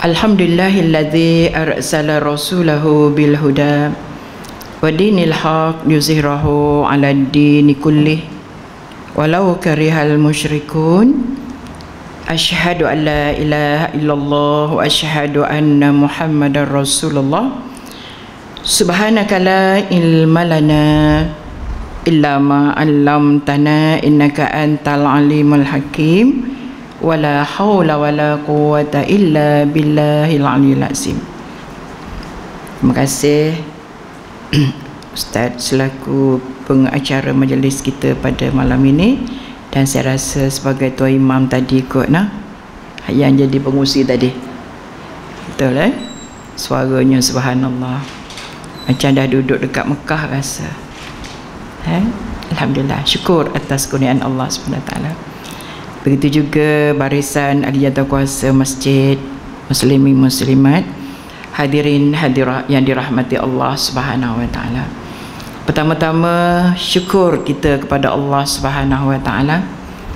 Alhamdulillahilladzi arsala rasulahu bil huda wa dinil haq yuzhirahu 'alad dini kullih walau karihal musyrikun. Asyhadu an la ilaha illallah wa asyhadu anna Muhammadar Rasulullah. Subhanaka la ilma lana illa ma 'allamtana innaka antal alimul hakim. Wala haula wala quwwata illa billahil aliyyil azim. Terima kasih Ustaz selaku pengacara majlis kita pada malam ini, dan saya rasa sebagai tuan imam tadi kot yang jadi pengusi tadi. Betul suaranya subhanallah macam dah duduk dekat Mekah rasa. Alhamdulillah, syukur atas kurniaan Allah SWT. Begitu juga barisan ahli jawatankuasa masjid, muslimin muslimat, hadirin hadirat yang dirahmati Allah Subhanahu wa taala. Pertama-tama syukur kita kepada Allah Subhanahu wa taala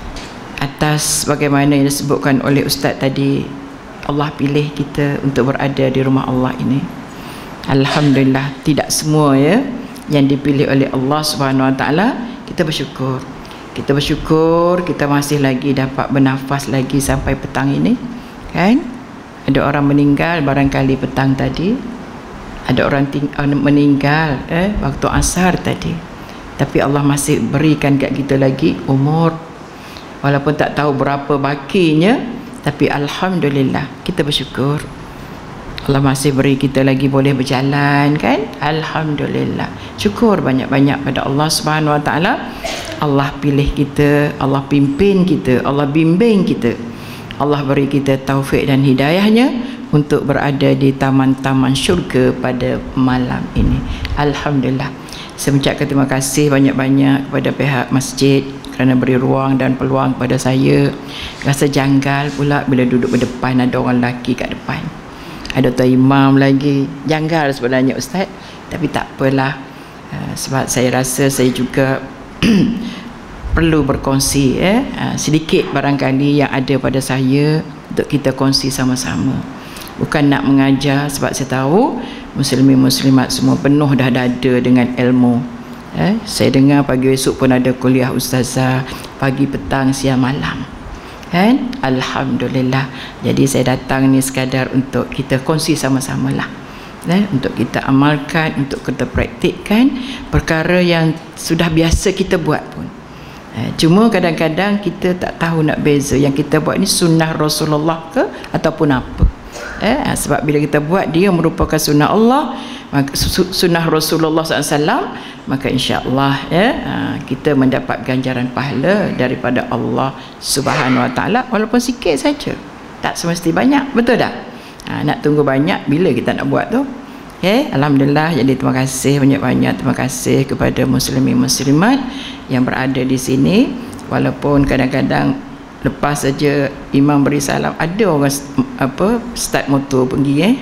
atas bagaimana yang disebutkan oleh ustaz tadi, Allah pilih kita untuk berada di rumah Allah ini. Alhamdulillah, tidak semua yang dipilih oleh Allah Subhanahu wa taala. Kita bersyukur. Kita bersyukur kita masih lagi dapat bernafas lagi sampai petang ini, kan? Ada orang meninggal barangkali petang tadi, ada orang meninggal waktu asar tadi, tapi Allah masih berikan kat kita lagi umur, walaupun tak tahu berapa bakinya, tapi alhamdulillah kita bersyukur. Allah masih beri kita lagi boleh berjalan, kan? Alhamdulillah, syukur banyak-banyak pada Allah Subhanahu wa taala. Allah pilih kita, Allah pimpin kita, Allah bimbing kita, Allah beri kita taufik dan hidayahnya untuk berada di taman-taman syurga pada malam ini. Alhamdulillah, saya mengucapkan terima kasih banyak-banyak kepada pihak masjid kerana beri ruang dan peluang kepada saya. Rasa janggal pula bila duduk berdepan ada orang lelaki kat depan, ada tuan imam lagi. Janggal sebenarnya ustaz, tapi tak apalah, sebab saya rasa saya juga perlu berkongsi sedikit barangkali yang ada pada saya untuk kita kongsi sama-sama. Bukan nak mengajar, sebab saya tahu muslimin muslimat semua penuh dah dada dengan ilmu. Saya dengar pagi esok pun ada kuliah ustazah, pagi, petang, siang, malam, kan? Alhamdulillah. Jadi saya datang ni sekadar untuk kita kongsi sama-sama lah, untuk kita amalkan, untuk kita praktikkan perkara yang sudah biasa kita buat pun. Cuma kadang-kadang kita tak tahu nak beza yang kita buat ni sunnah Rasulullah ke ataupun apa. Sebab bila kita buat dia merupakan sunnah Allah, sunnah Rasulullah SAW, maka insya-Allah kita mendapat ganjaran pahala daripada Allah Subhanahu wa taala, walaupun sikit saja. Tak semesti banyak, betul tak? Nak tunggu banyak bila kita nak buat tu. Alhamdulillah. Jadi terima kasih banyak-banyak, terima kasih kepada muslimin muslimat yang berada di sini, walaupun kadang-kadang lepas saja imam beri salam ada orang start motor pergi.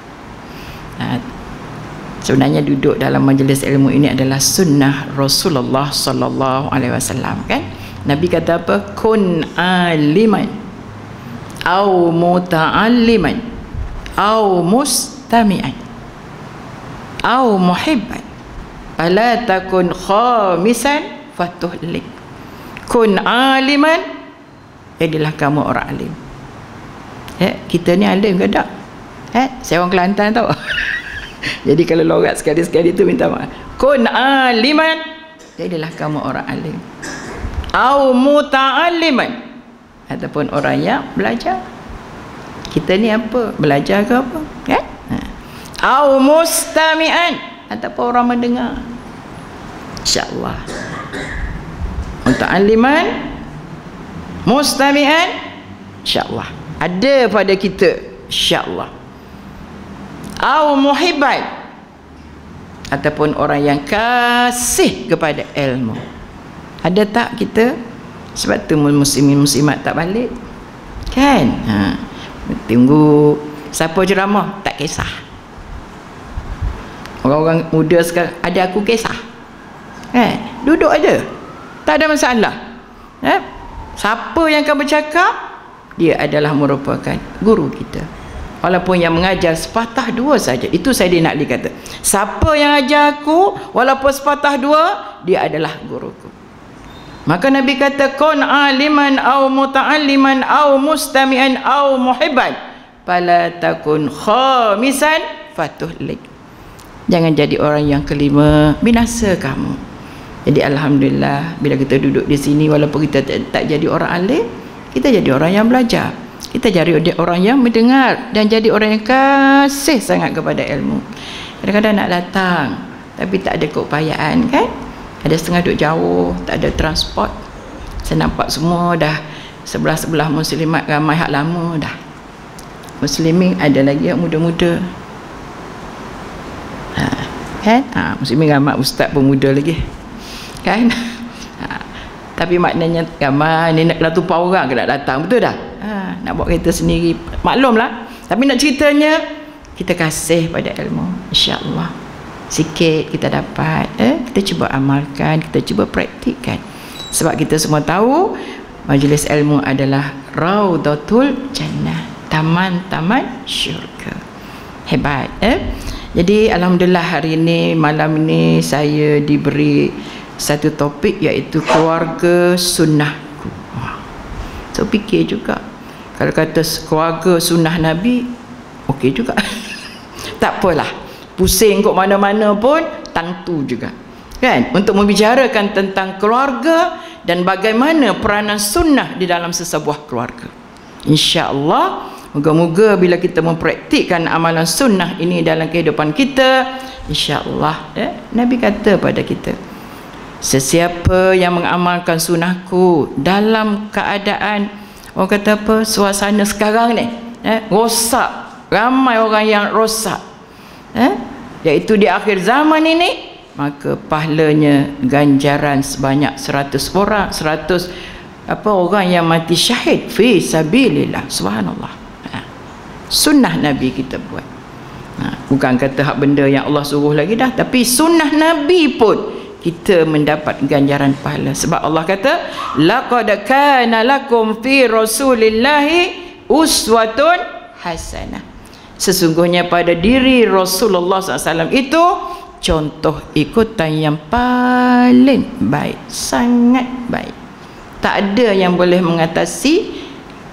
Sebenarnya duduk dalam majlis ilmu ini adalah sunnah Rasulullah sallallahu alaihi wasallam, kan? Nabi kata apa? Kun aliman au muta'alliman au mustami'an au muhibban fala takun khamisan fatuhlik. Kun aliman, jadilah kamu orang alim. Kita ni alim ke tak? Saya orang Kelantan tau. Jadi kalau lorat sekali-sekali tu minta maaf. Kun aliman, jadilah kamu orang alim. Au muta'alliman, ataupun orang yang belajar. Kita ni apa? Belajar ke apa? Kan? Au mustami'an, ataupun orang mendengar. InsyaAllah. Muta'alliman, mustami'an, InsyaAllah ada pada kita, InsyaAllah. Au muhibban, ataupun orang yang kasih kepada ilmu. Ada tak kita? Sebab tu muslimin muslimat tak balik, kan? Tunggu siapa ceramah tak kisah. Orang-orang muda sekarang ada aku kisah, duduk aja, tak ada masalah. Siapa yang akan bercakap, dia adalah merupakan guru kita. walaupun yang mengajar sepatah dua saja. Itu Sayyidina Ali kata, siapa yang ajar aku walaupun sepatah dua, dia adalah guruku. Maka Nabi kata, kun aliman au muta'alliman au mustami'an au muhibban fala takun khamisan fatuhlik. Jangan jadi orang yang kelima, binasa kamu. Jadi alhamdulillah, bila kita duduk di sini, walaupun kita tak jadi orang alim, kita jadi orang yang belajar. Kita jadi orang yang mendengar dan jadi orang yang kasih sangat kepada ilmu. Kadang-kadang nak datang tapi tak ada keupayaan, kan? Ada setengah duduk jauh, tak ada transport. Saya nampak semua dah sebelah-sebelah muslimat ramai hak lama dah. Muslimin ada lagi yang muda-muda. Kan? Muslimin ramai, ustaz pun muda lagi. Kan? Tapi maknanya ramai ni nak tumpah orang ke nak datang, betul dah? Nak bawa kereta sendiri, maklumlah. Tapi nak ceritanya, kita kasih pada ilmu, insya-Allah. Sikit kita dapat, kita cuba amalkan, kita cuba praktikkan. Sebab kita semua tahu majlis ilmu adalah Raudatul Jannah, taman-taman syurga. Hebat, Jadi alhamdulillah hari ini, malam ini saya diberi satu topik, iaitu keluarga sunnahku. So fikir juga, kalau kata keluarga sunnah Nabi, okey juga. Tak apalah, pusing kok mana-mana pun tangtu juga, kan? Untuk membicarakan tentang keluarga dan bagaimana peranan sunnah di dalam sesebuah keluarga. InsyaAllah, moga-moga bila kita mempraktikkan amalan sunnah ini dalam kehidupan kita, insya-Allah, Nabi kata pada kita, sesiapa yang mengamalkan sunnahku dalam keadaan, orang kata apa, suasana sekarang ni rosak, ramai orang yang rosak, iaitu di akhir zaman ini, maka pahalanya ganjaran sebanyak 100 orang, 100 orang yang mati syahid fi sabilillah. Subhanallah. Sunnah Nabi kita buat. Bukan kata hak benda yang Allah suruh lagi dah, tapi sunnah Nabi pun kita mendapat ganjaran pahala. Sebab Allah kata, laqad kana lakum fi rasulillahi uswatun hasanah. Sesungguhnya pada diri Rasulullah SAW itu contoh ikutan yang paling baik, sangat baik. Tak ada yang boleh mengatasi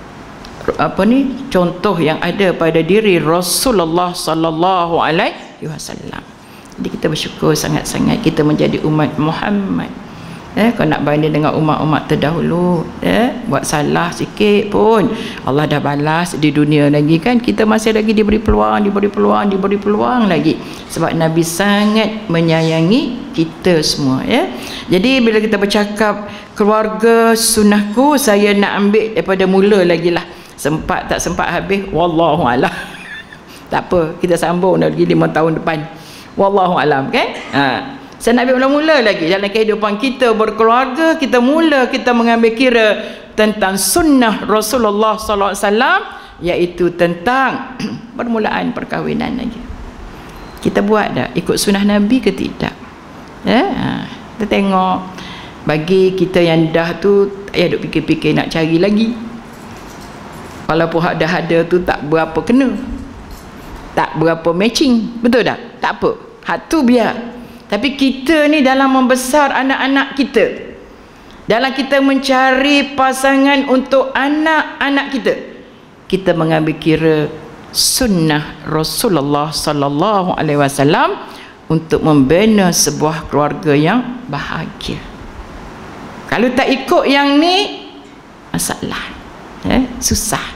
contoh yang ada pada diri Rasulullah sallallahu alaihi wasallam. Jadi kita bersyukur sangat-sangat kita menjadi umat Muhammad. Kalau nak banding dengan umat-umat terdahulu, buat salah sikit pun Allah dah balas di dunia lagi, kan? Kita masih lagi diberi peluang lagi. Sebab Nabi sangat menyayangi kita semua, Jadi bila kita bercakap keluarga sunnahku, saya nak ambil daripada mula lagi lah. Sempat tak sempat habis, wallahu a'lam. Tak apa, kita sambung lagi 5 tahun depan. Wallahu a'lam, kan? Saya nak ambil mula-mula lagi dalam kehidupan kita berkeluarga. Kita mengambil kira tentang sunnah Rasulullah sallallahu alaihi wasallam, iaitu tentang permulaan perkahwinan lagi. Kita buat dah ikut sunnah Nabi ke tidak? Kita tengok, bagi kita yang dah tu, tak payah duk fikir-fikir nak cari lagi. Walaupun hak dah ada tu tak berapa kena, tak berapa matching, betul tak? Tak apa, hak tu biar. Tapi kita ni dalam membesar anak-anak kita, dalam kita mencari pasangan untuk anak-anak kita, kita mengambil kira sunnah Rasulullah sallallahu alaihi wasallam untuk membina sebuah keluarga yang bahagia. Kalau tak ikut yang ni, masalah, susah.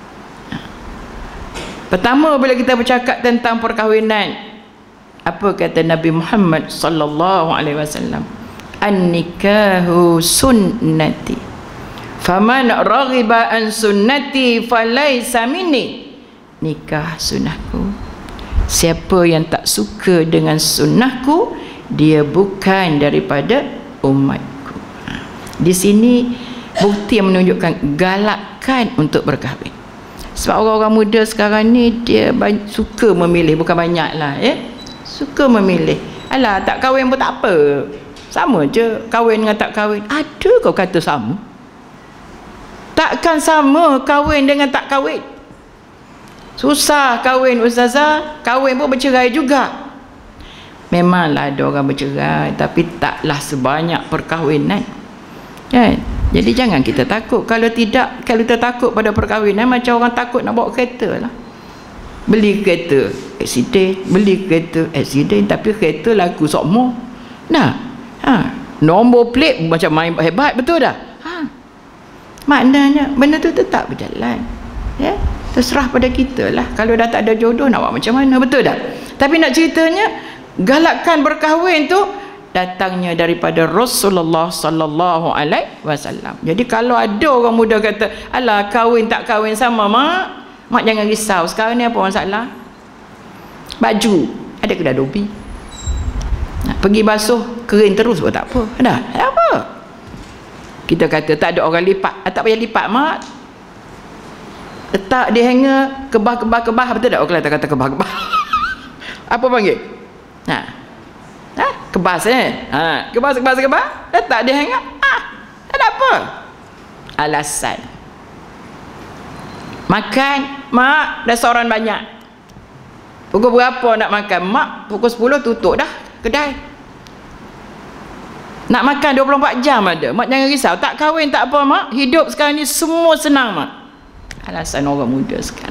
Pertama, bila kita bercakap tentang perkahwinan, apa kata Nabi Muhammad sallallahu alaihi wasallam? An-nikahu sunnati, faman raghiba an sunnati falaysa minni. Nikah sunnahku, siapa yang tak suka dengan sunnahku, dia bukan daripada umatku. Di sini bukti yang menunjukkan galakkan untuk berkahwin. Sebab orang-orang muda sekarang ni dia suka memilih, bukan banyak lah, suka memilih. Alah, tak kahwin pun tak apa, sama je kahwin dengan tak kahwin. Ada kau kata sama? Takkan sama kahwin dengan tak kahwin. Susah kahwin ustazah, kahwin pun bercerai juga. Memanglah ada orang bercerai, tapi taklah sebanyak perkahwinan. Kan? Jadi jangan kita takut. Kalau kita takut pada perkahwinan, macam orang takut nak bawa kereta lah. Beli kereta aksiden, tapi kereta laku semua. Nah, nombor plate macam main hebat, betul dah. Maknanya benda tu tetap berjalan. Ya, terserah pada kita lah. Kalau dah tak ada jodoh, nak buat macam mana, betul dah. Tapi nak ceritanya, galakkan berkahwin tu datangnya daripada Rasulullah sallallahu alaihi wasallam. Jadi kalau ada orang muda kata, alah kahwin tak kahwin sama mak jangan risau. Sekarang ni apa masalah? Baju ada kedai dobi, pergi basuh kering terus pun tak apa. Dah apa kita kata tak ada orang lipat, tak payah lipat mak, letak di hanger, kebah betul tak? Orang kata kebah apa panggil? Kebas kebas, letak di hanger, tak ada apa. Alasan makan, mak restoran banyak, pukul berapa nak makan? Mak pukul 10 tutup dah kedai. Nak makan 24 jam ada. Mak jangan risau, tak kahwin tak apa mak, hidup sekarang ni semua senang mak. Alasan orang muda sekarang.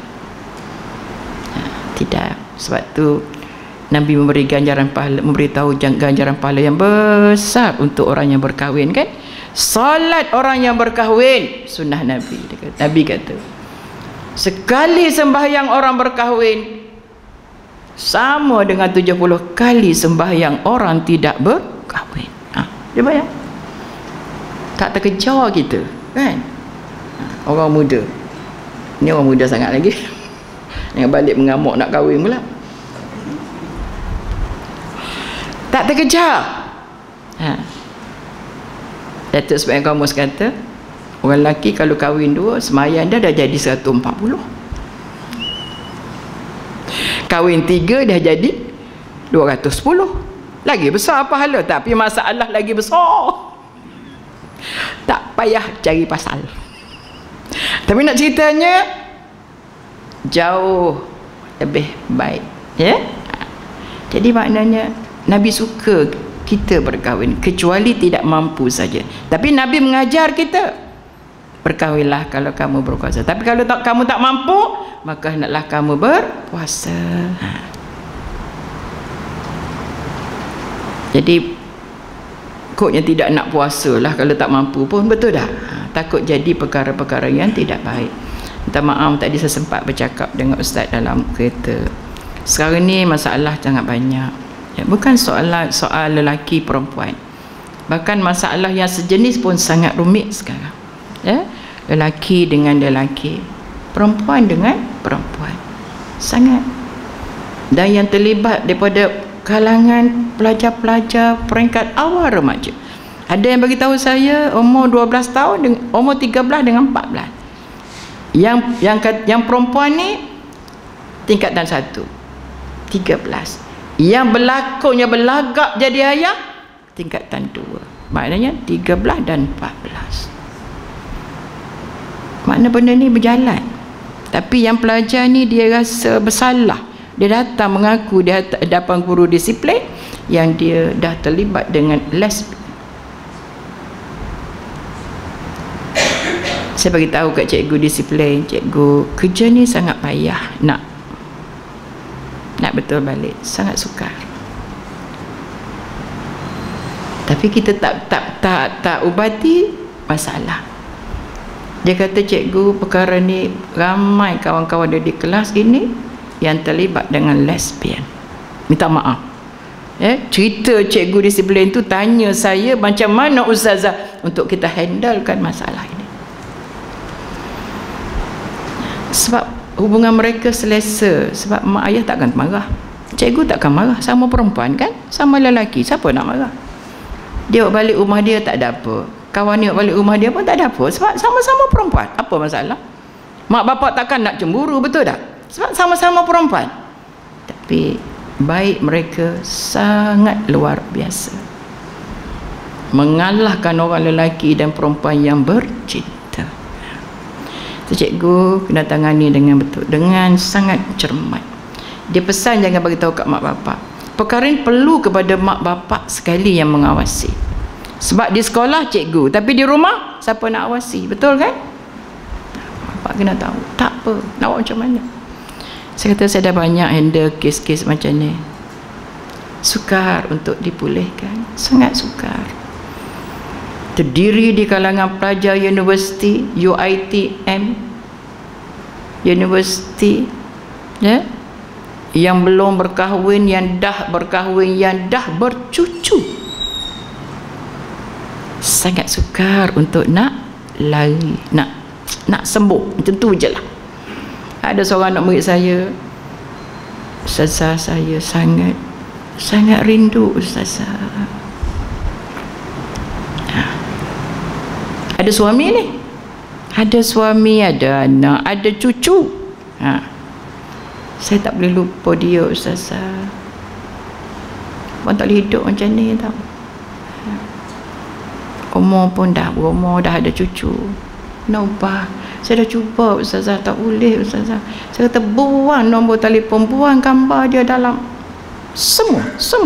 Tidak. Sebab tu Nabi memberi ganjaran pahala, memberitahu ganjaran pahala yang besar untuk orang yang berkahwin, kan? Salat orang yang berkahwin sunnah Nabi. Nabi kata sekali sembahyang orang berkahwin sama dengan 70 kali sembahyang orang tidak berkahwin. Dia bayang, tak terkejar kita, kan? Orang muda ni, orang muda sangat lagi yang balik mengamuk nak kahwin pula, tak terkejar. Datuk Sebahagian Kamus kata orang lelaki kalau kahwin 2, semayang dia dah jadi 140, kahwin 3 dah jadi 210. Lagi besar pahala, tapi masalah lagi besar, tak payah cari pasal. Tapi nak ceritanya jauh lebih baik, ya. Jadi maknanya Nabi suka kita berkahwin, kecuali tidak mampu saja. Tapi Nabi mengajar kita, berkahwinlah kalau kamu berkuasa. Tapi kalau kamu tak mampu, maka hendaklah kamu berpuasa. Jadi koknya tidak nak puasa lah kalau tak mampu pun, betul dah. Takut jadi perkara-perkara yang tidak baik. Minta maaf tadi saya sempat bercakap dengan ustaz dalam kereta. Sekarang ni masalah sangat banyak, ya, bukan soal lelaki perempuan, bahkan masalah yang sejenis pun sangat rumit sekarang, ya. Lelaki dengan lelaki, perempuan dengan perempuan, sangat. Dan yang terlibat daripada kalangan pelajar-pelajar peringkat awal remaja. Ada yang bagi tahu saya umur 12 tahun, umur 13 dengan 14. Yang perempuan ni tingkatan 1, 13. Yang berlakunya belagak jadi ayah tingkatan 2. Maknanya 13 dan 14. Makna benda ni berjalan. Tapi yang pelajar ni dia rasa bersalah. Dia datang mengaku di hadapan guru disiplin yang dia dah terlibat dengan lesbian. Saya bagi tahu kat cikgu disiplin, cikgu, kerja ni sangat payah, nak betul balik, sangat sukar. Tapi kita tak ubati masalah. Dia kata, cikgu, perkara ni ramai kawan-kawan dia di kelas ini yang terlibat dengan lesbian. Minta maaf, cerita cikgu disiplin tu tanya saya macam mana ustazah untuk kita handlekan masalah ini. Sebab hubungan mereka selesa, sebab mak ayah takkan marah, cikgu takkan marah, sama perempuan kan, sama lelaki, siapa nak marah? Dia balik rumah dia tak ada apa, kawan dia balik rumah dia pun tak ada apa, sebab sama-sama perempuan. Apa masalah? Mak bapak takkan nak cemburu, betul tak? Sebab sama-sama perempuan. Tapi baik mereka sangat luar biasa, mengalahkan orang lelaki dan perempuan yang bercinta. Cikgu kena tangani dengan betul, dengan sangat cermat. Dia pesan jangan bagi tahu kat mak bapak. Perkara ini perlu kepada mak bapak sekali yang mengawasi. Sebab di sekolah cikgu, tapi di rumah siapa nak awasi? Betul kan? Bapak kena tahu. Tak apa, nak buat macam mana? Saya kata saya dah banyak handle kes-kes macam ni. Sukar untuk dipulihkan, sangat sukar. Terdiri di kalangan pelajar universiti, UiTM, universiti, ya, yang belum berkahwin, yang dah berkahwin, yang dah bercucu. Sangat sukar untuk nak lari, nak sembuh. Macam tu je lah. Ada seorang anak murid saya, Ustazah, saya sangat rindu Ustazah. Ada suami ni, ada suami, ada anak, ada cucu. Saya tak boleh lupa dia Ustazah. Orang tak boleh hidup macam ni tau. Umur pun dah berumur, dah ada cucu. Nak ubah. Saya dah cuba Ustazah, tak boleh Ustazah. Saya kata buang nombor telefon, buang gambar dia dalam semua.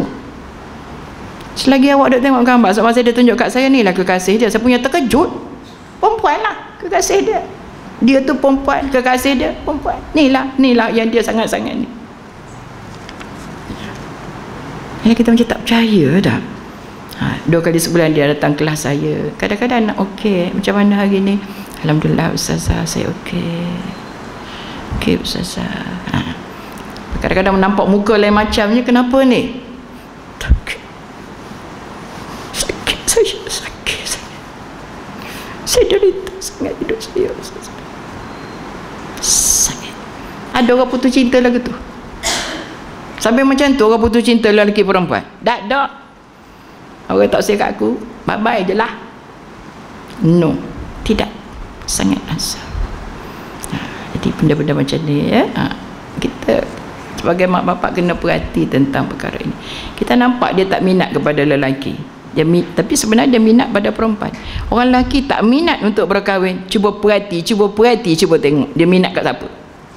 Selagi awak duk tengok gambar, sebab masa dia tunjuk kat saya, ni lah kekasih dia. Saya punya terkejut. Perempuan lah kekasih dia. Dia tu perempuan, kekasih dia perempuan. Ni lah yang dia sangat-sangat ni. Yang kita macam tak percaya dah. 2 kali sebulan dia datang kelas saya. Kadang-kadang nak okey, macam mana hari ni? Alhamdulillah Ustazah, saya okey. Okey Ustazah. Kadang-kadang nampak muka lain macamnya. Kenapa ni? Sakit saya derita sangat hidup saya Ustazah. Sakit. Ada orang putus cinta lagu tu. Sampai macam tu orang putus cinta lelaki perempuan. Tak ada. Orang tak sayang kat aku, bye-bye je lah. No, tidak. Sangat asal. Jadi benda-benda macam ni ya, kita sebagai mak bapak kena perhati tentang perkara ini. Kita nampak dia tak minat kepada lelaki, tapi sebenarnya dia minat pada perempuan. Orang lelaki tak minat untuk berkahwin. Cuba perhati, cuba tengok dia minat kat siapa.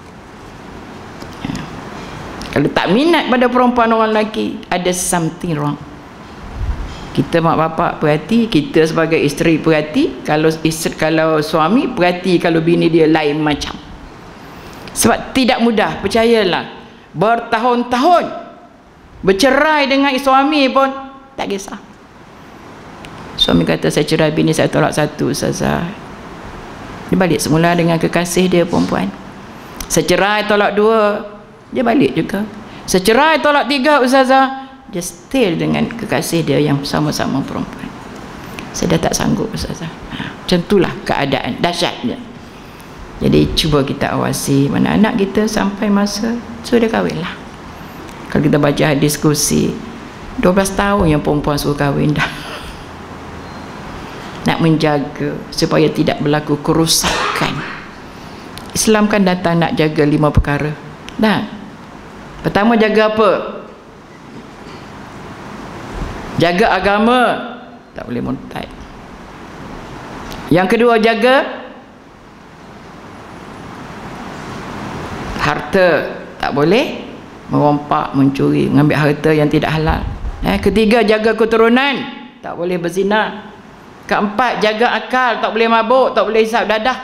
Kalau tak minat pada perempuan orang lelaki, ada something wrong. Kita mak bapak perhati, kita sebagai isteri perhati, kalau suami perhati kalau bini dia lain macam. Sebab tidak mudah, percayalah. Bertahun-tahun bercerai dengan suami pun tak kisah. Suami kata saya cerai bini saya tolak satu Ustazah. Dia balik semula dengan kekasih dia perempuan. Saya cerai tolak 2, dia balik juga. Saya cerai tolak 3 Ustazah, dia still dengan kekasih dia yang sama-sama perempuan. Saya dah tak sanggup Ustazah. Macam itulah keadaan dahsyatnya. Jadi cuba kita awasi mana anak kita sampai masa suruh dia kahwin lah. Kalau kita baca hadis kursi, 12 tahun yang perempuan suruh kahwin dah. Nak menjaga supaya tidak berlaku kerusakan. Islam kan datang nak jaga 5 perkara. Nah, pertama jaga apa? Jaga agama, tak boleh murtad. Yang kedua jaga harta, tak boleh merompak, mencuri, mengambil harta yang tidak halal. Ketiga jaga keturunan, tak boleh berzina. Keempat jaga akal, tak boleh mabuk, tak boleh hisap dadah.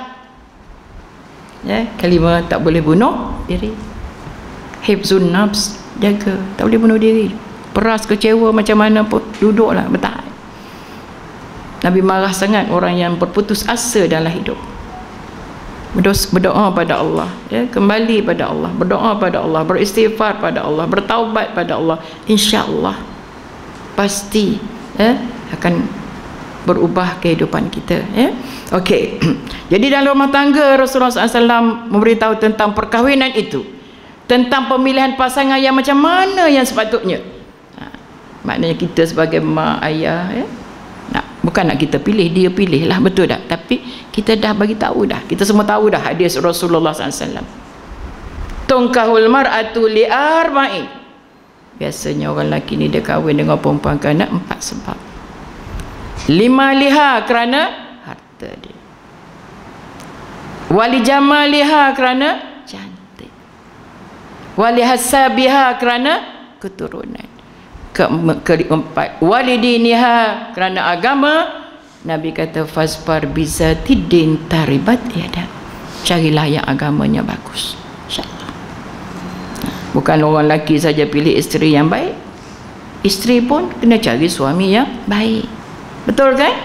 Kelima tak boleh bunuh diri. Hifzun nafs, jaga, tak boleh bunuh diri. Peras kecewa macam mana pun duduklah bertahan. Nabi marah sangat orang yang berputus asa dalam hidup. Berdoa pada Allah, kembali pada Allah, berdoa pada Allah, beristighfar pada Allah, bertaubat pada Allah, insya-Allah pasti akan berubah kehidupan kita. Okey. Jadi dalam rumah tangga Rasulullah SAW memberitahu tentang perkahwinan itu, tentang pemilihan pasangan yang macam mana yang sepatutnya. Maknanya kita sebagai mak ayah, bukan nak kita pilih, dia pilih lah, betul tak? Tapi kita dah bagi tahu dah, kita semua tahu dah hadis Rasulullah SAW. Tunkahul mar'atu li arba'in. Biasanya orang lelaki ni dia kahwin dengan perempuan kerana 4 sebab. 5 liha kerana harta dia. Wali jamaliha kerana cantik. Wali hasabiha kerana keturunan. Keempat, wali diniha kerana agama. Nabi kata fasfar bizati din taribat yada. Carilah yang agamanya bagus, insya-Allah. Bukan orang lelaki saja pilih isteri yang baik, isteri pun kena cari suami yang baik. Betul kan?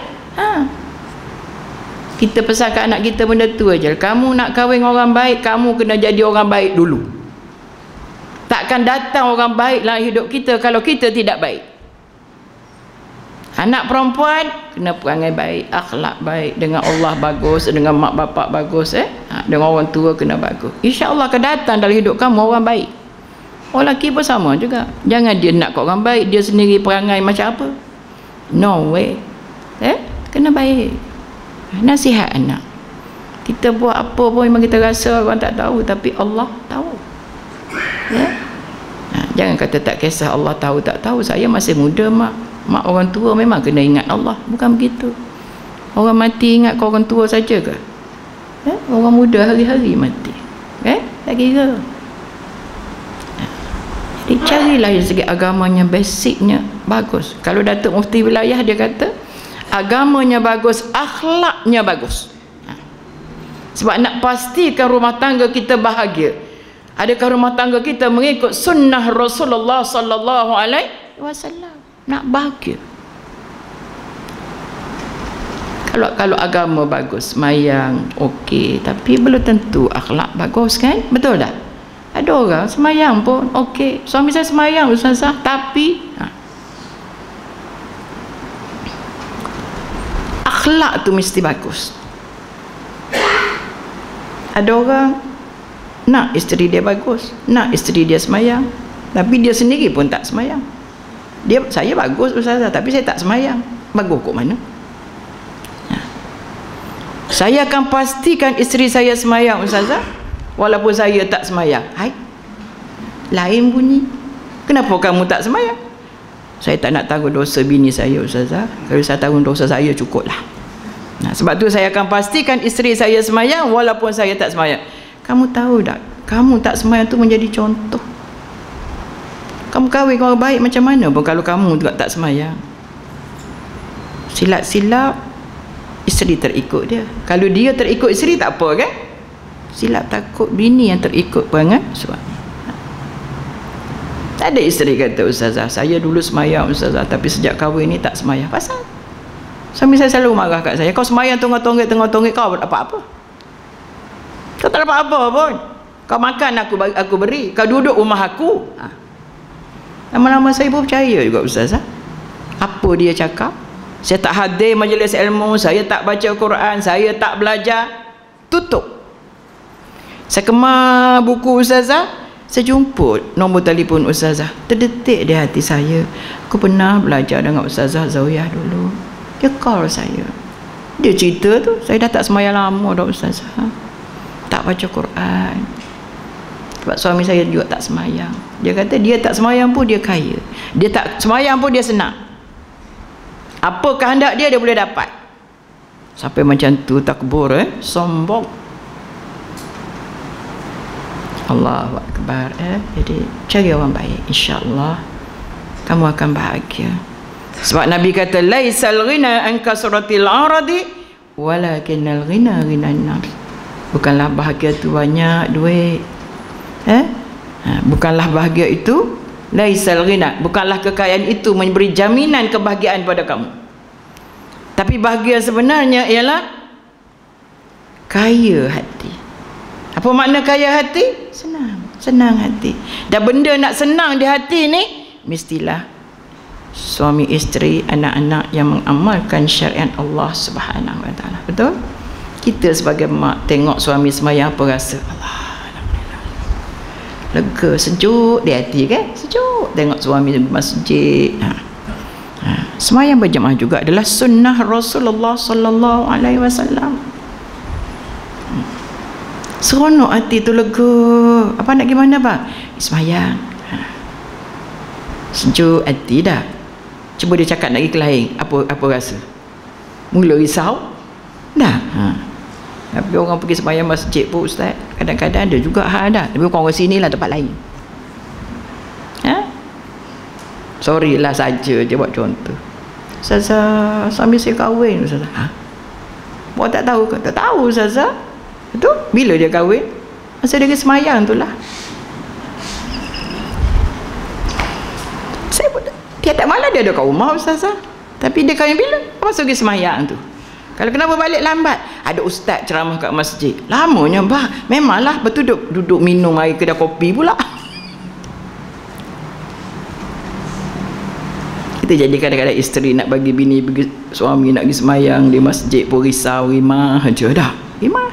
Kita pesan kat anak kita benda tu aja. Kamu nak kahwin orang baik, kamu kena jadi orang baik dulu. Takkan datang orang baik dalam hidup kita kalau kita tidak baik. Anak perempuan kena perangai baik, akhlak baik, dengan Allah bagus, dengan mak bapak bagus, dengan orang tua kena bagus. InsyaAllah akan datang dalam hidup kamu orang baik. Orang lelaki pun sama juga. Jangan dia nak kat orang baik, dia sendiri perangai macam apa. No way. Kena baik. Nasihat anak. Kita buat apa pun memang kita rasa orang tak tahu, tapi Allah tahu. Jangan kata tak kisah, Allah tahu tak tahu. Saya masih muda mak. Mak orang tua memang kena ingat Allah. Bukan begitu. Orang mati ingat kau orang tua saja ke? Orang muda hari-hari mati. Tak kira. Jadi carilah dari segi agamanya, basicnya bagus. Kalau Datuk Mufti Wilayah dia kata agamanya bagus, akhlaknya bagus. Sebab nak pastikan rumah tangga kita bahagia. Adakah rumah tangga kita mengikut sunnah Rasulullah sallallahu alaihi wasallam? Nak bahagia. Kalau agama bagus, semayang okey, tapi belum tentu akhlak bagus kan? Betul tak? Ada orang semayang pun okey, suami saya semayang ustazah, tapi akhlak tu mesti bagus. Ada orang nak isteri dia bagus, nak isteri dia semayang, tapi dia sendiri pun tak semayang. Saya bagus ustazah, tapi saya tak semayang. Bagus kok mana? Saya akan pastikan isteri saya semayang ustazah, walaupun saya tak semayang. Lain bunyi. Kenapa kamu tak semayang? Saya tak nak tanggung dosa bini saya ustazah. Kalau saya tanggung dosa saya cukuplah. Sebab tu saya akan pastikan isteri saya semayang walaupun saya tak semayang. Kamu tahu tak, kamu tak semayang tu menjadi contoh. Kamu kahwin orang baik macam mana pun kalau kamu juga tak semayang. Silap-silap isteri terikut dia. Kalau dia terikut isteri tak apa kan? Silap takut bini yang terikut perangai suami. Tak ada isteri kata ustazah, saya dulu semayang ustazah, tapi sejak kahwin ni tak semayang. Pasal suami saya selalu marah kat saya, kau semayang tengok-tengok kau dapat apa? Kau tak dapat apa pun. Kau makan aku beri, kau duduk rumah aku. Lama-lama saya pun percaya juga ustazah. Apa dia cakap? Saya tak hadir majlis ilmu, saya tak baca Quran, saya tak belajar. Tutup. Saya kemar buku ustazah, saya jumpa nombor telefon ustazah. Terdetik di hati saya, aku pernah belajar dengan ustazah Zawiyah dulu. Dia call saya. Dia cerita tu, saya dah tak semayang lama dah ustazah. Tak baca Quran. Sebab suami saya juga tak semayang. Dia kata dia tak semayang pun dia kaya. Dia tak semayang pun dia senang. Apa kehendak dia boleh dapat. Sampai macam tu takbur sombong. Allahu Akbar. Jadi cari orang baik, insya-Allah kamu akan bahagia. Sebab Nabi kata laisal ghina an kasratil aradi walakinnal ghina ghinan nafs. Bukanlah bahagia tu banyak duit. Bukanlah bahagia itu laisal ghina, bukanlah kekayaan itu memberi jaminan kebahagiaan pada kamu. Tapi bahagia sebenarnya ialah kaya hati. Apa makna kaya hati? Senang hati. Dan benda nak senang di hati ni mestilah suami isteri, anak-anak yang mengamalkan syariat Allah Subhanahu wa taala. Betul? Kita sebagai mak tengok suami semayang apa rasa? Allah, alhamdulillah. Lega, sejuk di hati kan? Sejuk tengok suami di masjid. Semayang berjemaah juga adalah sunnah Rasulullah sallallahu alaihi wasallam. Seronok hati tu, lega. Apa nak gimana bang? Semayang. Sejuk hati dah. Cuba dia cakap nak pergi ke lain, apa rasa? Mula risau dah. Tapi orang pergi sembahyang masjid pun ustaz, kadang-kadang ada juga hal dah. Tapi orang sini lah tempat lain. Sorry lah saja je buat contoh. Ustazah, suami saya kahwin. Ustazah, buat tak tahu ke? Tak tahu Ustazah. Itu bila dia kahwin? Masa dia pergi sembahyang tu lah. Tiap-tiap malam dia ada kat rumah Ustazah. Tapi dia kahwin bila? Masa pergi sembahyang tu. Kalau kenapa balik lambat? Ada ustaz ceramah kat masjid. Lamanya bah. Memanglah betul duduk minum air kedai kopi pula. Kita jadi kadang-kadang isteri nak bagi bini pergi, suami nak pergi sembahyang di masjid pun risau, rimah je dah. Rimah.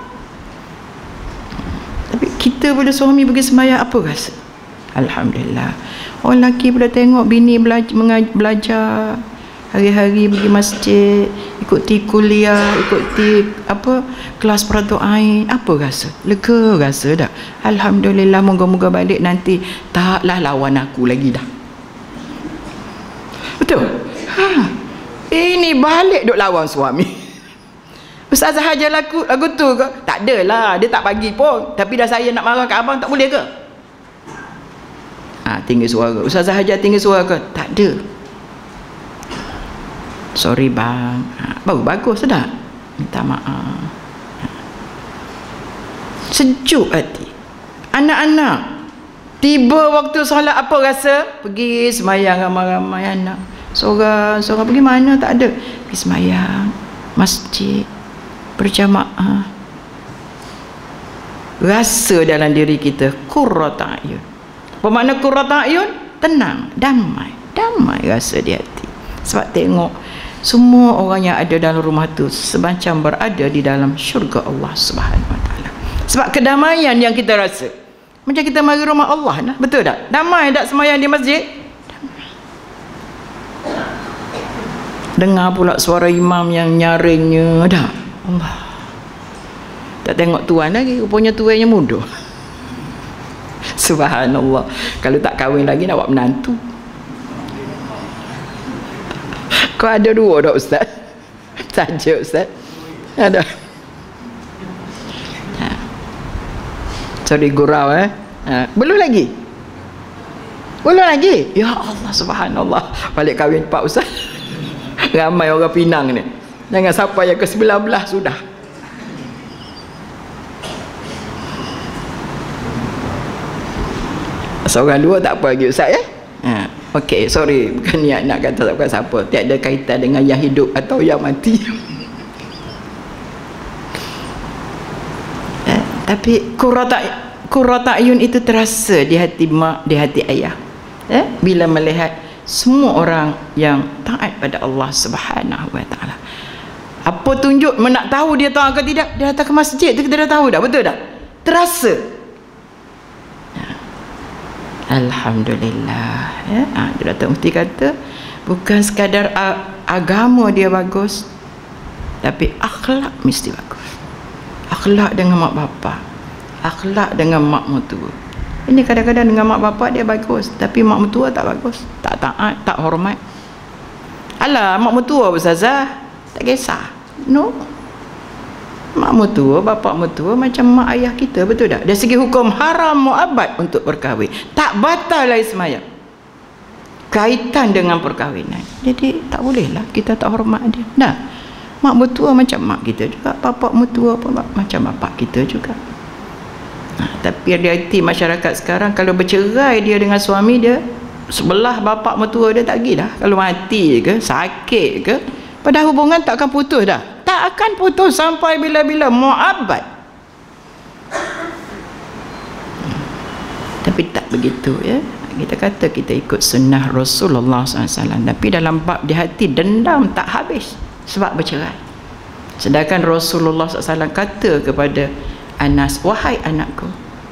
Tapi kita pada suami pergi sembahyang apa rasa? Alhamdulillah. Orang lelaki pada tengok bini belajar hari-hari pergi masjid, ikuti kuliah, ikuti kelas Fardu Ain, apa rasa? Lega rasa dah. Alhamdulillah, moga-moga balik nanti taklah lawan aku lagi dah. Betul? Ini balik duk lawan suami. Ustazah Hajar lagu tu ke? Tak adalah, dia tak bagi pun. Tapi dah saya nak marah kat abang, tak boleh ke? Tinggi suara. Ustazah Hajar tinggi suara ke? Tak ada. Sorry bang, baru bagus dah. Minta maaf. Sejuk hati. Anak-anak tiba waktu solat apa rasa? Pergi sembahyang ramai-ramai anak. Seorang pergi mana? Tak ada. Pergi sembahyang masjid berjamaah. Rasa dalam diri kita qurratu a'yun. Apa makna qurratu a'yun? Tenang, damai rasa di hati. Sebab tengok semua orang yang ada dalam rumah tu semacam berada di dalam syurga Allah Subhanahu Wa Taala. Sebab kedamaian yang kita rasa macam kita mari rumah Allah lah. Betul tak? Damai tak sembahyang di masjid? Damai. Dengar pula suara imam yang nyaringnya dah. Allah. Tak tengok tuan lagi, rupanya tuannya muda. Subhanallah. Kalau tak kahwin lagi nak buat menantu. Kau ada dua dah ustaz? Saja ustaz. Ada. Sorry gurau belum lagi. Ya Allah subhanallah. Balik kahwin pak ustaz. Ramai orang Pinang ni. Jangan sampai yang ke-19 sudah. Seorang dua tak apa lagi ustaz ya? Okey, sorry, bukan niat nak kata tak siapa. Tiada kaitan dengan yang hidup atau yang mati. Tapi qurratu a'yun itu terasa di hati mak, di hati ayah. Bila melihat semua orang yang taat pada Allah Subhanahu Wa Taala. Apa tunjuk nak tahu dia taat ke tidak? Dia datang ke masjid tu kita dah tahu dah, betul tak? Terasa. Alhamdulillah dia datang mesti kata bukan sekadar agama dia bagus, tapi akhlak mesti bagus. Akhlak dengan mak bapak, akhlak dengan mak mertua. Ini kadang-kadang dengan mak bapak dia bagus, tapi mak mertua tak bagus, tak taat, tak hormat. Alah, mak mertua ustazah tak kisah. No, mak mertua, bapak mertua macam mak ayah kita, betul tak? Dari segi hukum haram mu'abbad untuk berkahwin, tak batal lagi sembahyang. Kaitan dengan perkahwinan. Jadi tak bolehlah kita tak hormat dia. Nah, mak mertua macam mak kita juga, bapak mertua pun macam bapak kita juga. Tapi realiti masyarakat sekarang, kalau bercerai dia dengan suami dia, sebelah bapak mertua dia tak pergi dah. Kalau mati ke, sakit ke, pada hubungan tak akan putus dah. Tak akan putus sampai bila-bila mu'abbad. Tapi tak begitu ya. Kita kata kita ikut sunnah Rasulullah SAW, tapi dalam bab di hati dendam tak habis sebab bercerai. Sedangkan Rasulullah SAW kata kepada Anas, wahai anakku,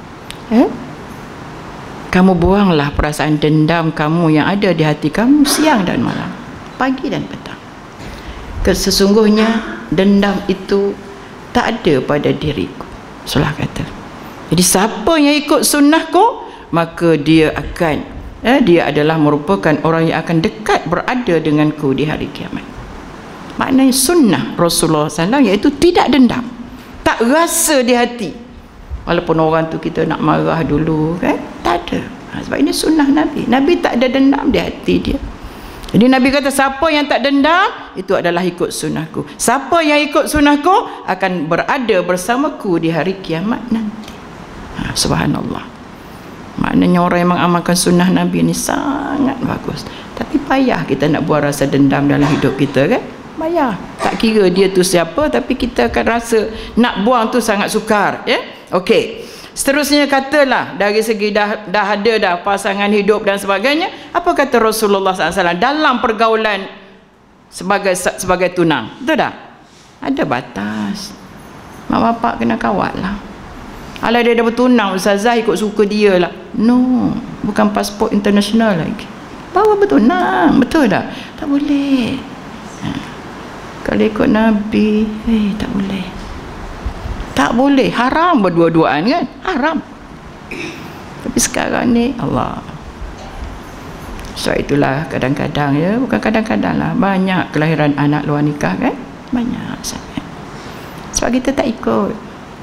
kamu buanglah perasaan dendam kamu yang ada di hati kamu siang dan malam, pagi dan petang. Sesungguhnya dendam itu tak ada pada diriku. Rasulullah kata. Jadi siapa yang ikut sunnahku, maka dia akan dia adalah merupakan orang yang akan dekat berada denganku di hari kiamat. Maknanya sunnah Rasulullah SAW iaitu tidak dendam, Tak rasa di hati. Walaupun orang tu kita nak marah dulu kan, tak ada. Sebab ini sunnah Nabi. Nabi tak ada dendam di hati dia. Jadi Nabi kata, siapa yang tak dendam, itu adalah ikut sunnahku. Siapa yang ikut sunnahku akan berada bersamaku di hari kiamat nanti. Subhanallah. Maknanya orang yang mengamalkan sunnah Nabi ni sangat bagus. Tapi payah kita nak buat rasa dendam dalam hidup kita kan. Payah. Tak kira dia tu siapa, tapi kita akan rasa nak buang tu sangat sukar. Ya? Okey. Seterusnya katalah, dari segi dah ada dah pasangan hidup dan sebagainya, apa kata Rasulullah SAW dalam pergaulan sebagai tunang? Betul tak? Ada batas. Mak bapak kena kawal lah. Alah dia dah bertunang, ustazah ikut suka dia lah. No, bukan pasport international lagi. Bawa bertunang, betul tak? Tak boleh. Kalau ikut Nabi, tak boleh. Tak boleh, haram berdua-duaan kan, haram. Tapi sekarang ni Allah, so itulah kadang-kadang ya, bukan kadang-kadang lah, banyak kelahiran anak luar nikah kan, banyak sangat. Sebab kita tak ikut,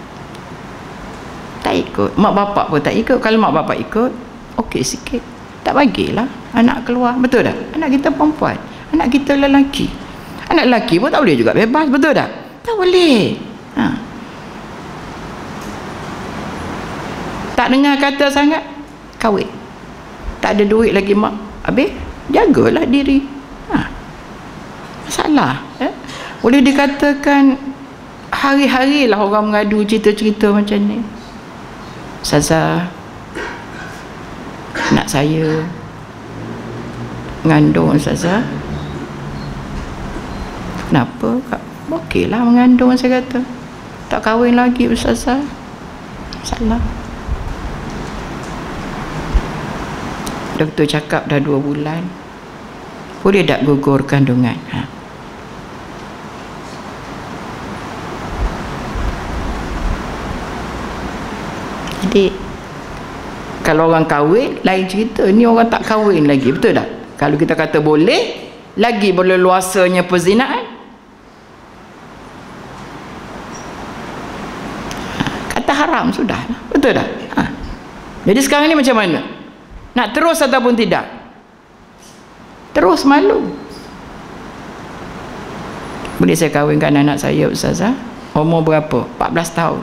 mak bapak pun tak ikut. Kalau mak bapak ikut, okey sikit, tak bagilah anak keluar, betul tak? Anak kita perempuan, anak kita lelaki, anak lelaki pun tak boleh juga bebas, betul tak? Tak boleh. Tak dengar kata sangat, kahwin. Tak ada duit lagi mak, habis jagalah diri. Masalah. Boleh dikatakan hari-hari lah orang mengadu cerita-cerita macam ni. Ustazah, anak saya mengandung ustazah. Kenapa? Okeylah mengandung, saya kata. Tak kahwin lagi ustazah. Salah. Doktor cakap dah 2 bulan. Boleh tak gugur kandungan? Jadi kalau orang kahwin lain cerita, ni orang tak kahwin lagi, betul tak? Kalau kita kata boleh, lagi berleluasanya perzinaan. Kata haram sudah, betul tak? Jadi sekarang ni macam mana? Nak terus ataupun tidak? Terus, malu. Boleh saya kahwinkan anak saya ustazah? Umur berapa? 14 tahun.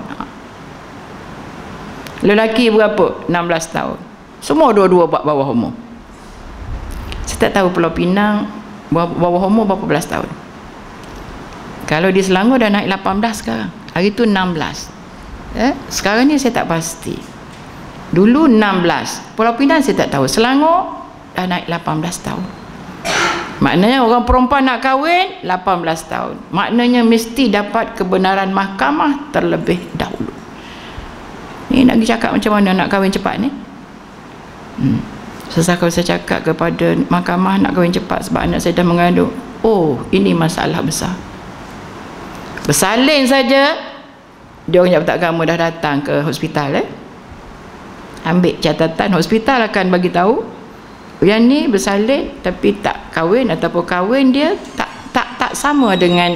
Lelaki berapa? 16 tahun. Semua dua-dua bawah umur. Saya tak tahu Pulau Pinang bawah umur berapa belas tahun. Kalau di Selangor dah naik 18 sekarang. Hari tu 16. Sekarang ni saya tak pasti. Dulu 16. Pulau Pinang saya tak tahu. Selangor dah naik 18 tahun. Maknanya orang perempuan nak kahwin 18 tahun. Maknanya mesti dapat kebenaran mahkamah terlebih dahulu. Ni nak pergi cakap macam mana nak kahwin cepat ni? Kalau saya cakap kepada mahkamah nak kahwin cepat sebab anak saya dah mengandung, oh ini masalah besar. Bersalin saja, dia orang jabatan agama dah datang ke hospital. Ambil catatan, hospital akan bagi tahu yang ni bersalin tapi tak kahwin, ataupun kahwin dia tak sama dengan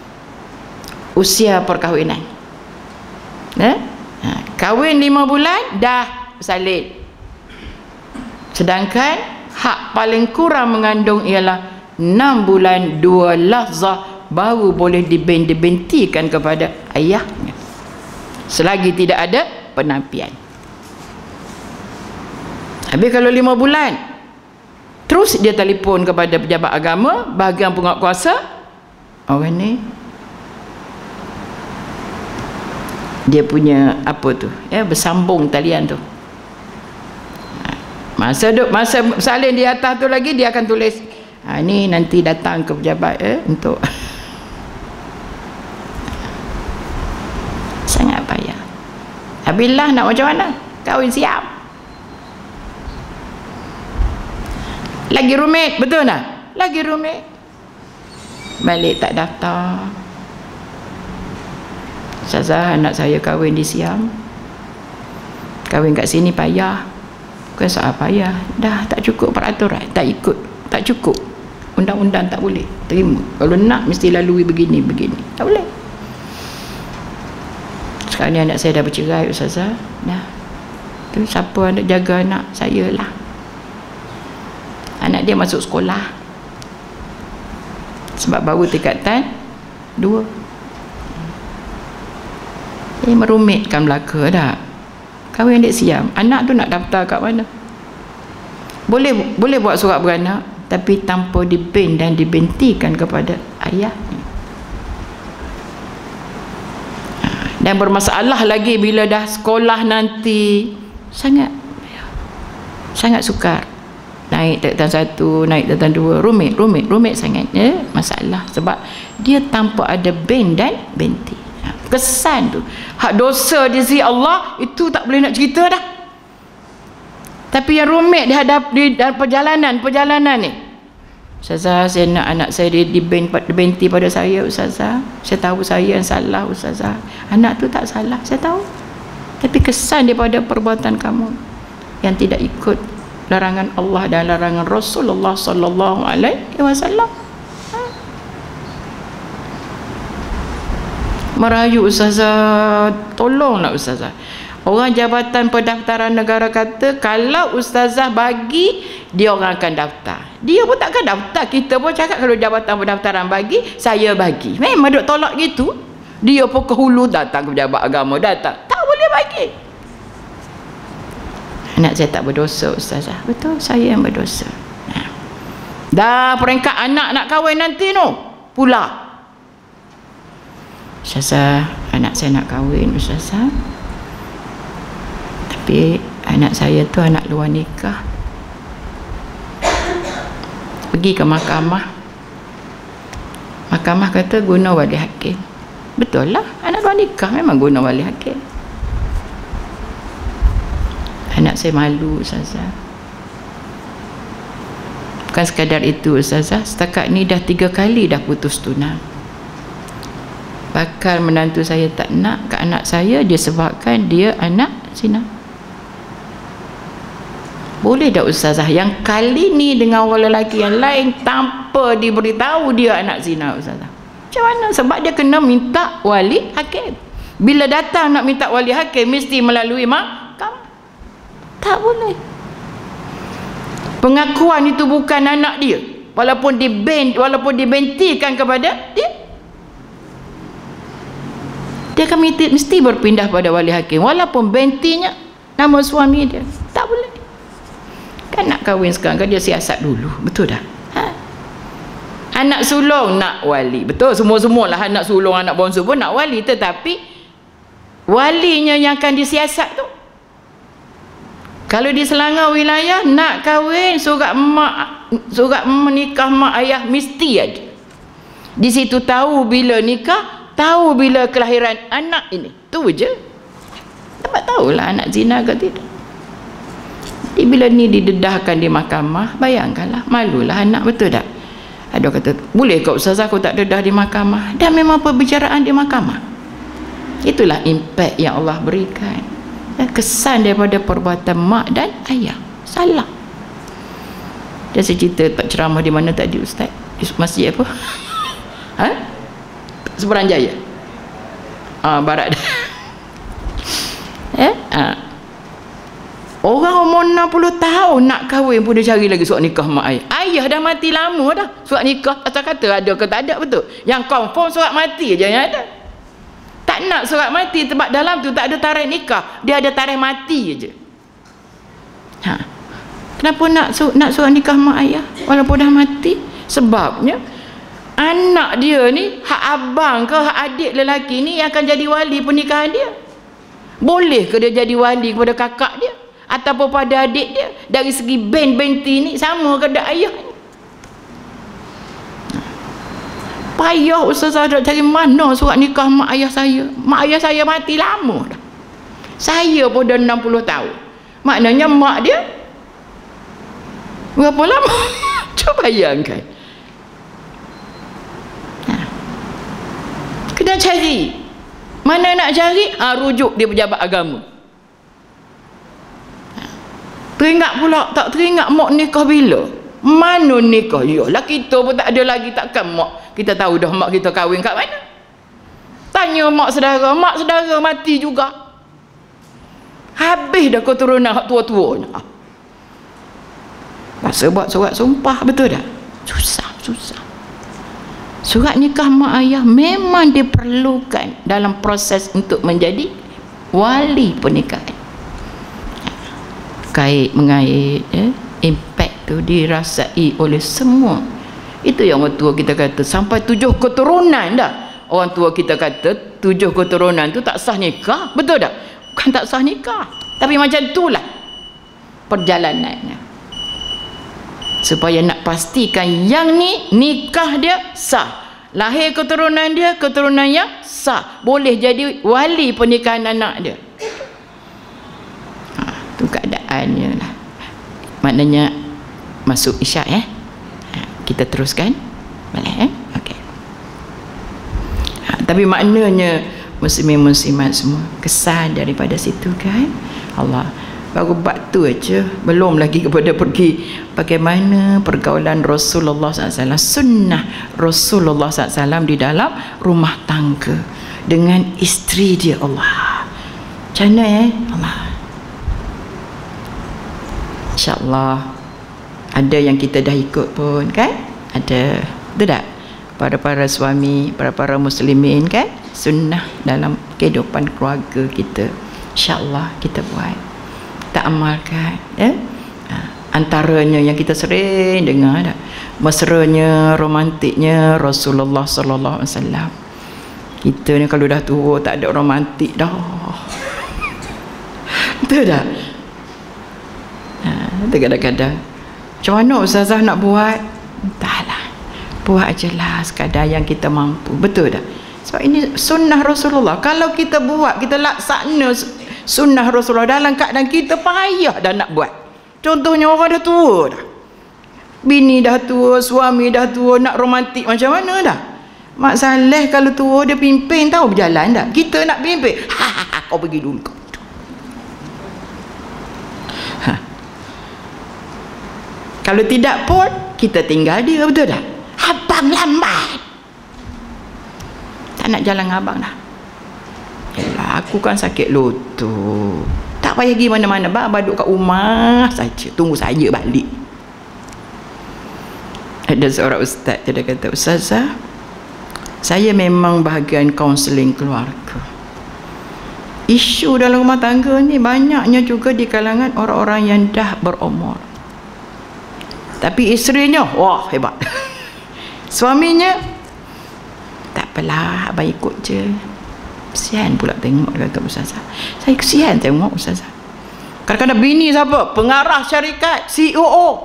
usia perkahwinan. Kahwin 5 bulan dah bersalin, sedangkan hak paling kurang mengandung ialah 6 bulan 2 lahzah baru boleh dibentikan kepada ayahnya selagi tidak ada penampian. Habis kalau 5 bulan terus dia telefon kepada pejabat agama, bahagian penguatkuasa, orang ni dia punya apa tu, bersambung talian tu. Masa salin di atas tu lagi dia akan tulis, ni nanti datang ke pejabat untuk sangat payah. Habislah nak macam mana? Kahwin siap. Lagi rumit, betul tak? Lagi rumit. Balik tak daftar. Ustazah, anak saya kahwin di Siam. Kahwin kat sini payah. Bukan soal payah, dah tak cukup peraturan, tak ikut, tak cukup. Undang-undang tak boleh terima. Kalau nak mesti lalui begini, tak boleh. Sekarang ni anak saya dah bercerai Ustazah. Dah. Tu siapa nak jaga anak saya lah. Anak dia masuk sekolah. Sebab baru tingkatan 2. Merumitkan belaka dah. Kahwin adik siam. Anak tu nak daftar kat mana? Boleh buat surat beranak, tapi tanpa diben dan dibentikan kepada ayah. Dan bermasalah lagi bila dah sekolah nanti, sangat sukar. Naik tingkatan 1, naik tingkatan 2, rumit sangat masalah, sebab dia tanpa ada ben dan benti. Kesan tu, hak dosa di sisi Allah itu tak boleh nak cerita dah. Tapi yang rumit di dalam perjalanan ni, Ustazah, saya nak anak saya dibenti pada saya, Ustazah. Saya tahu saya yang salah, Ustazah. Anak tu tak salah, saya tahu. Tapi kesan daripada perbuatan kamu yang tidak ikut larangan Allah dan larangan Rasulullah sallallahu alaihi wasallam. Merayu Ustazah, tolonglah Ustazah. Orang Jabatan Pendaftaran Negara kata kalau Ustazah bagi, dia orang akan daftar. Dia pun takkan daftar. Kita pun cakap kalau Jabatan Pendaftaran bagi, saya bagi. Memang duk tolak gitu. Dia pun ke hulu datang ke pejabat agama, datang. Tak boleh bagi. Anak saya tak berdosa Ustazah. Betul, saya yang berdosa. Dah peringkat anak nak kahwin nanti tu pula. Ustazah, anak saya nak kahwin Ustazah. Tapi anak saya tu anak luar nikah. Pergi ke mahkamah. Mahkamah kata guna wali hakim. Betul lah, anak luar nikah memang guna wali hakim. Anak saya malu Ustazah. Bukan sekadar itu Ustazah, setakat ni dah 3 kali dah putus tunang. Bakal menantu saya tak nak ke anak saya disebabkan dia anak zina. Boleh tak Ustazah yang kali ni dengan orang lelaki yang lain tanpa diberitahu dia anak zina Ustazah? Macam mana? Sebab dia kena minta wali hakim. Bila datang nak minta wali hakim mesti melalui mahkamah. Tak boleh. Pengakuan itu bukan anak dia, walaupun dibentikan kepada dia. Dia akan mesti berpindah pada wali hakim walaupun bentinya nama suami dia. Tak boleh. Kan nak kahwin sekarang kan dia siasat dulu. Betul dah? Anak sulung nak wali. Betul, semua-semua lah anak sulung, anak bongsu pun nak wali. Tetapi walinya yang akan disiasat tu. Kalau di Selangor wilayah nak kahwin, surat menikah mak ayah mesti ada. Di situ tahu bila nikah, tahu bila kelahiran anak ini. Tu je. Dapat tahulah anak zina ke tidak. Jadi bila ni didedahkan di mahkamah, bayangkanlah, malulah anak, betul tak? Ada kata, boleh kau Ustazah aku tak dedah di mahkamah? Dan memang perbicaraan di mahkamah. Itulah impact yang Allah berikan. Kesan daripada perbuatan mak dan ayah. Salah. Dia cerita tak ceramah di mana tadi Ustaz? Di masjid apa? Seberang Jaya. Barat. Orang umur 60 tahun nak kahwin pun dia cari lagi surat nikah mak ayah. Ayah dah mati lama dah. Surat nikah asal kata ada ke tak ada, betul. Yang confirm surat mati je yang ada. Tak nak surat mati sebab dalam tu tak ada tarikh nikah. Dia ada tarikh mati je. Kenapa nak surat nikah mak ayah walaupun dah mati? Sebabnya anak dia ni, hak abang ke hak adik lelaki ni yang akan jadi wali pernikahan dia. Boleh ke dia jadi wali kepada kakak dia ataupun pada adik dia? Dari segi benti ni sama ke dak ayah ni? Payah Ustazah nak cari mana surat nikah mak ayah saya. Mak ayah saya mati lama dah. Saya pun dah 60 tahun. Maknanya mak dia berapa lama? Cuba bayangkan. Kena cari. Mana nak cari? Rujuk dia pejabat agama. Teringat pula, tak teringat mak nikah bila? Mana nikah? Yalah kita pun tak ada lagi, takkan mak kita tahu dah mak kita kahwin kat mana. Tanya mak saudara mati juga. Habis dah keturunan hak tua-tuanya. Masa buat surat sumpah, betul tak? Susah. Surat nikah mak ayah memang diperlukan dalam proses untuk menjadi wali pernikahan. Kait mengait, impact tu dirasai oleh semua. Itu yang orang tua kita kata sampai 7 keturunan dah. Orang tua kita kata 7 keturunan tu tak sah nikah, betul tak? Bukan tak sah nikah, tapi macam itulah perjalanannya. Supaya nak pastikan yang ni nikah dia sah, lahir keturunan dia keturunan yang sah, boleh jadi wali pernikahan anak dia. Tu keadaannya lah. Maknanya masuk isyak kita teruskan boleh okey. Tapi maknanya muslimin muslimat semua kesan daripada situ kan. Allah baru bab tu aja, belum lagi kepada pergi bagaimana pergaulan Rasulullah SAW, sunnah Rasulullah SAW di dalam rumah tangga dengan isteri dia. Allah macam mana Allah. InsyaAllah ada yang kita dah ikut pun kan, ada betul tak para suami, para muslimin kan, sunnah dalam kehidupan keluarga kita. InsyaAllah kita buat, kita amalkan antaranya yang kita sering dengar dah, mesranya, romantiknya Rasulullah sallallahu alaihi wasallam. Kita ni kalau dah tua tak ada romantik dah. Betul tak? Kadang-kadang macam mana ustazah nak buat? Entahlah, buat je lah sekadar yang kita mampu. Betul tak? Sebab ini sunnah Rasulullah. Kalau kita buat, kita laksana sunnah Rasulullah dalam keadaan kita payah dah nak buat. Contohnya orang dah tua dah, bini dah tua, suami dah tua, nak romantik macam mana dah? Mak Saleh kalau tua dia pimpin tahu berjalan dah. Kita nak pimpin, kau pergi dulu kau. Kalau tidak pun kita tinggal dia, betul tak? Abang lambat, tak nak jalan dengan abang dah. Yalah, aku kan sakit lutut, tak payah pergi mana-mana, abang duduk kat rumah saja, tunggu saya balik. Ada seorang ustaz dia kata, ustazah, saya memang bahagian kaunseling keluarga. Isu dalam rumah tangga ni banyaknya juga di kalangan orang-orang yang dah berumur, tapi isterinya wah hebat. Suaminya tak apalah, abang ikut je. Kesian pula tengok, kata ustazah. Saya kesian tengok ustazah. Kadang-kadang bini siapa? Pengarah syarikat, CEO.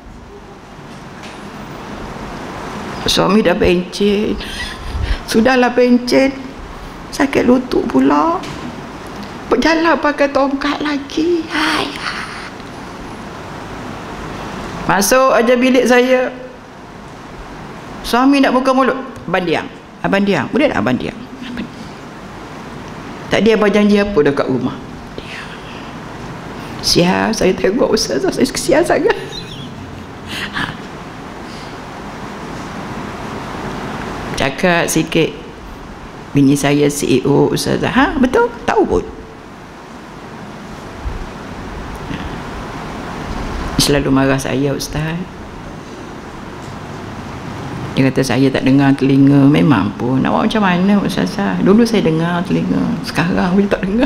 Suami dah bencin, sudahlah bencin, sakit lutut pula, berjalan pakai tongkat lagi. Hai. Masuk aja bilik saya, suami nak buka mulut, abang diam, boleh tak abang diam? Tak dia abang janji apa dekat rumah? Diam. Sial, saya tengok ustazah, saya kesian sangat. Cakap sikit, bini saya CEO ustazah. Betul? Tahu pun. Selalu marah saya ustaz. Dia kata saya tak dengar telinga. Memang pun nak buat macam mana ustazah? Dulu saya dengar telinga, sekarang saya tak dengar.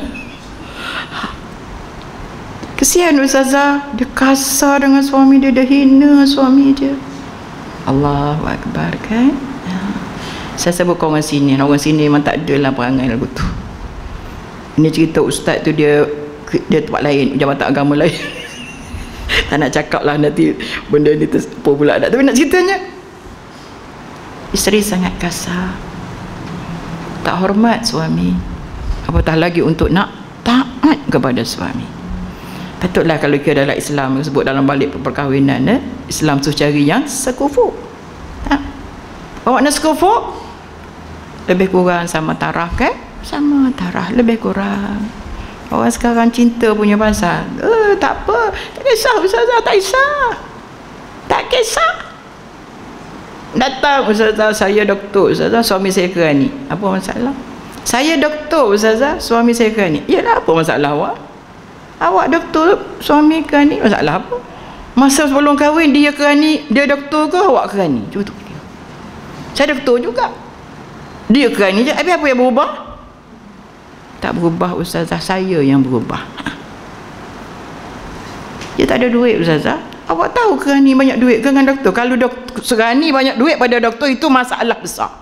Kesian ustazah, dia kasar dengan suami dia, dia hina suami dia. Allahu Akbar kan. Saya sebut orang sini memang tak ada lah perangai lagu tu. Ini cerita ustaz tu, dia tempat lain, jabatan agama lain. Tak nak cakap lah nanti benda ni apa pula tak. Tapi nak ceritanya, isteri sangat kasar, tak hormat suami, apatah lagi untuk nak taat kepada suami. Patutlah kalau kira dalam Islam sebut dalam balik perkahwinan, Islam tu cari yang sekufu. Bawa nak sekufu lebih kurang sama taraf kan? Sama taraf, lebih kurang. Orang sekarang cinta punya pasal, tak apa, tak kisah ustazah, tak kisah. Datang ustazah, saya doktor ustazah, suami saya kerani, apa masalah? Saya doktor Ustazah, suami saya kerani. Yalah, apa masalah awak? Awak doktor, suami kerani, masalah apa? Masa sebelum kahwin dia kerani, dia doktor ke awak kerani? Cuba tu. Saya doktor juga. Dia kerani je. Habis apa yang berubah? Tak berubah Ustazah, saya yang berubah. Dia tak ada duit Ustazah. Awak tahu kerani banyak duit ke dengan doktor? Kalau doktor serani banyak duit pada doktor, itu masalah besar.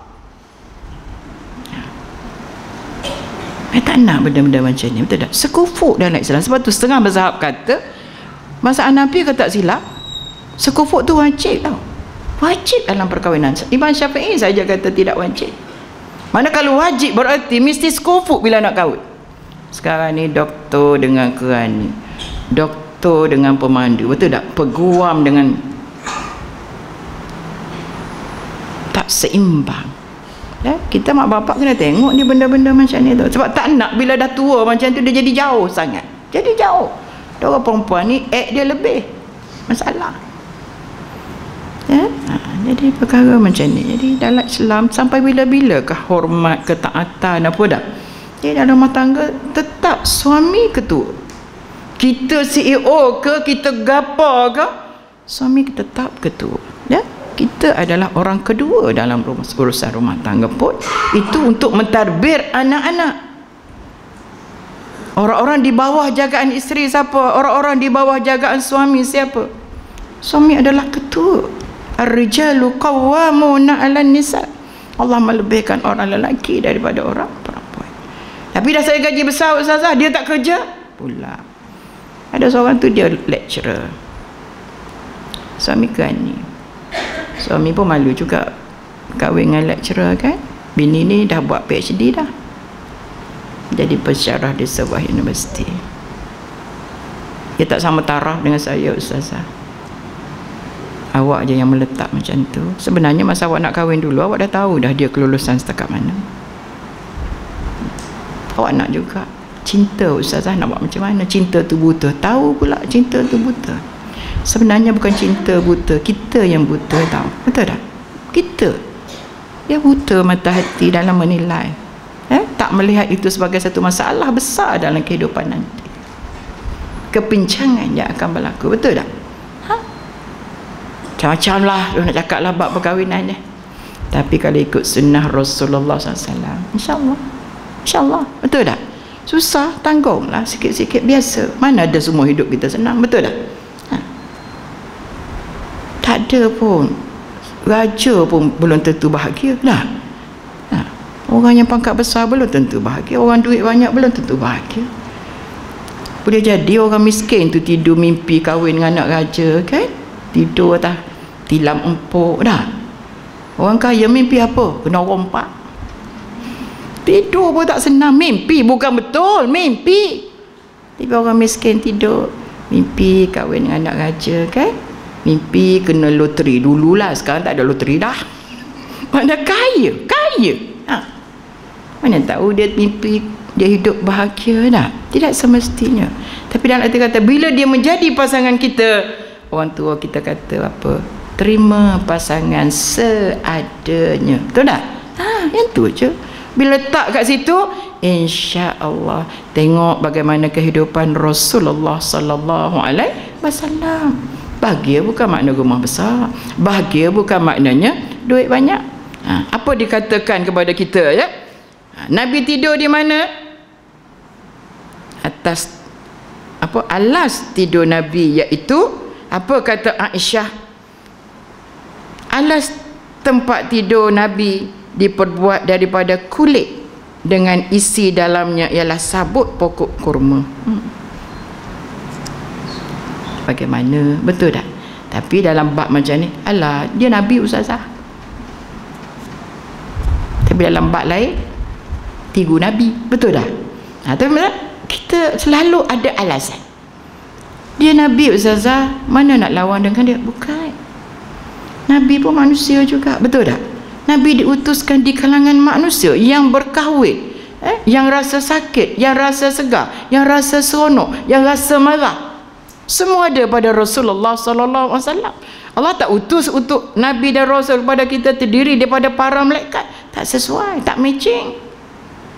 Tak nak benda-benda macam ni, betul tak? Sekufuk dalam Islam. Sebab tu setengah mazhab kata, mazhab Hanafi kata tak silap, sekufuk tu wajib tau. Wajib dalam perkahwinan. Imam Syafi'i saja kata tidak wajib. Mana kalau wajib berarti mesti sekufuk bila nak kahwin. Sekarang ni doktor dengan kerani, doktor dengan pemandu, betul tak? Peguam dengan tak seimbang. Ya, kita mak bapak kena tengok ni benda-benda macam ni tu. Sebab tak nak bila dah tua macam tu dia jadi jauh sangat. Jadi jauh. Orang perempuan ni dia lebih masalah. Ya? Jadi perkara macam ni. Jadi dalam Islam sampai bila-bilakah hormat, ketaatan apa dah. Jadi dalam rumah tangga tetap suami ketua. Kita CEO ke, kita gapa ke, suami tetap ketua. Ya? Kita adalah orang kedua dalam urusan rumah tangga pun. Itu untuk mentadbir anak-anak. Orang-orang di bawah jagaan isteri siapa? Orang-orang di bawah jagaan suami siapa? Suami adalah ketua. Ar-rijalu qawwamuna 'alan nisa. Allah melebihkan orang lelaki daripada orang perempuan. Tapi dah saya gaji besar Ustazah, dia tak kerja pula. Ada seorang tu dia lecturer. Suami kerani. Suami pun malu juga kahwin dengan lecturer kan. Bini ni dah buat PhD dah. Jadi pensyarah di sebuah universiti. Dia tak sama taraf dengan saya Ustazah. Awak je yang meletak macam tu. Sebenarnya masa awak nak kahwin dulu, awak dah tahu dah dia kelulusan setakat mana. Awak nak juga. Cinta Ustazah nak buat macam mana? Cinta tu buta. Tahu pula cinta tu buta. Sebenarnya bukan cinta buta, kita yang buta tahu. Betul tak? Kita. Dia buta mata hati dalam menilai. Tak melihat itu sebagai satu masalah besar dalam kehidupan nanti. Kepincangan yang akan berlaku. Betul tak? Macam-macam lah nak cakap lah bab perkahwinan ni. Tapi kalau ikut sunnah Rasulullah SAW, insyaAllah. InsyaAllah. Betul tak? Susah, tanggung lah sikit-sikit, biasa. Mana ada semua hidup kita senang. Betul tak? Tak ada pun. Raja pun belum tentu bahagia lah. Orang yang pangkat besar belum tentu bahagia. Orang duit banyak belum tentu bahagia. Boleh jadi orang miskin tu tidur mimpi kahwin dengan anak raja kan. Tidur atas tilam empuk dah. Orang kaya mimpi apa? Kena rompak. Tidur pun tak senang. Mimpi bukan betul. Mimpi. Tapi orang miskin tidur mimpi kahwin dengan anak raja kan. Mimpi kena loteri dululah. Sekarang tak ada loteri dah. Mana kaya. Mana tahu dia mimpi dia hidup bahagia dah. Tidak semestinya. Tapi dalam arti kata bila dia menjadi pasangan kita, orang tua kita kata apa? Terima pasangan seadanya. Betul tak? Yang tu je. Bila letak kat situ, insya-Allah tengok bagaimana kehidupan Rasulullah sallallahu alaihi wasallam. Bahagia bukan makna rumah besar. Bahagia bukan maknanya duit banyak. Apa dikatakan kepada kita ya? Nabi tidur di mana? Atas apa alas tidur Nabi, iaitu apa kata Aisyah? Alas tempat tidur Nabi diperbuat daripada kulit dengan isi dalamnya ialah sabut pokok kurma. Bagaimana? Betul tak? Tapi dalam bab macam ni, alah, dia Nabi Ustazah. Tapi dalam bab lain, tigu Nabi. Betul tak? Tapi kita selalu ada alasan. Dia Nabi Ustazah, mana nak lawan dengan dia? Bukan. Nabi pun manusia juga. Betul tak? Nabi diutuskan di kalangan manusia yang berkahwin, yang rasa sakit, yang rasa segar, yang rasa seronok, yang rasa marah. Semua ada pada Rasulullah sallallahu alaihi wasallam. Allah tak utus untuk Nabi dan Rasul kepada kita terdiri daripada para malaikat. Tak sesuai, tak matching.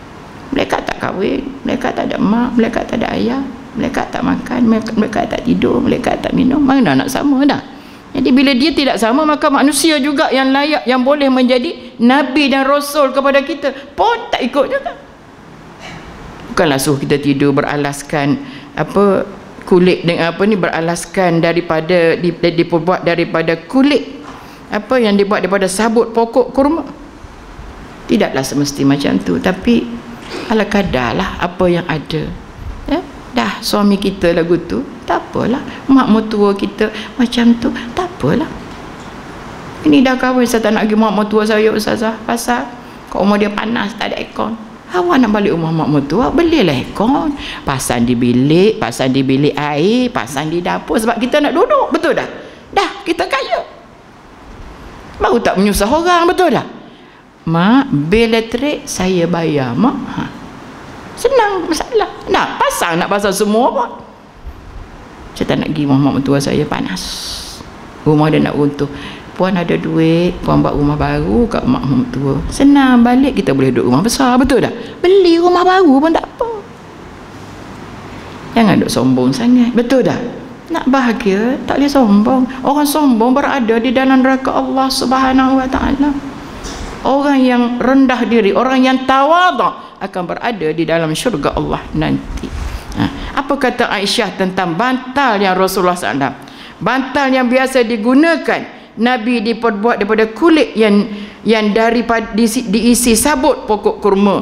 Mereka tak kahwin, mereka tak ada mak, mereka tak ada ayah, mereka tak makan, mereka tak tidur, mereka tak minum. Mana nak sama dah? Jadi bila dia tidak sama, maka manusia juga yang layak, yang boleh menjadi nabi dan rasul kepada kita pun tak ikut juga. Bukanlah suruh kita tidur beralaskan apa kulit dengan apa ni, beralaskan daripada dibuat daripada kulit apa yang dibuat daripada sabut pokok kurma. Tidaklah semesti macam tu, tapi ala kadarlah apa yang ada. Ya? Dah suami kita lagu tu, tak apalah. Mak mertua kita macam tu, tak apalah. Ini dah kahwin, saya tak nak pergi mak mertua saya ustazah, pasal kat rumah dia panas, tak ada aircon. Awak nak balik rumah mak mertua, belilah aircon, pasang di bilik air, pasang di dapur, sebab kita nak duduk, betul dah? Dah kita kaya, baru tak menyusah orang, betul dah? Mak, bil elektrik saya bayar, mak. Senang masalah. Nak pasang semua pun. Saya tak nak pergi rumah mak mertua saya, panas. Rumah dia nak runtuh. Puan ada duit, puan buat rumah baru kat mak mertua. Senang, balik kita boleh duduk rumah besar, betul dah? Beli rumah baru pun tak apa. Jangan duk sombong sangat, betul dah? Nak bahagia, tak boleh sombong. Orang sombong berada di dalam neraka Allah Subhanahu wa taala. Orang yang rendah diri, orang yang tawadhu akan berada di dalam syurga Allah nanti. Apa kata Aisyah tentang bantal yang Rasulullah SAW? Bantal yang biasa digunakan Nabi diperbuat daripada kulit yang daripada diisi sabut pokok kurma.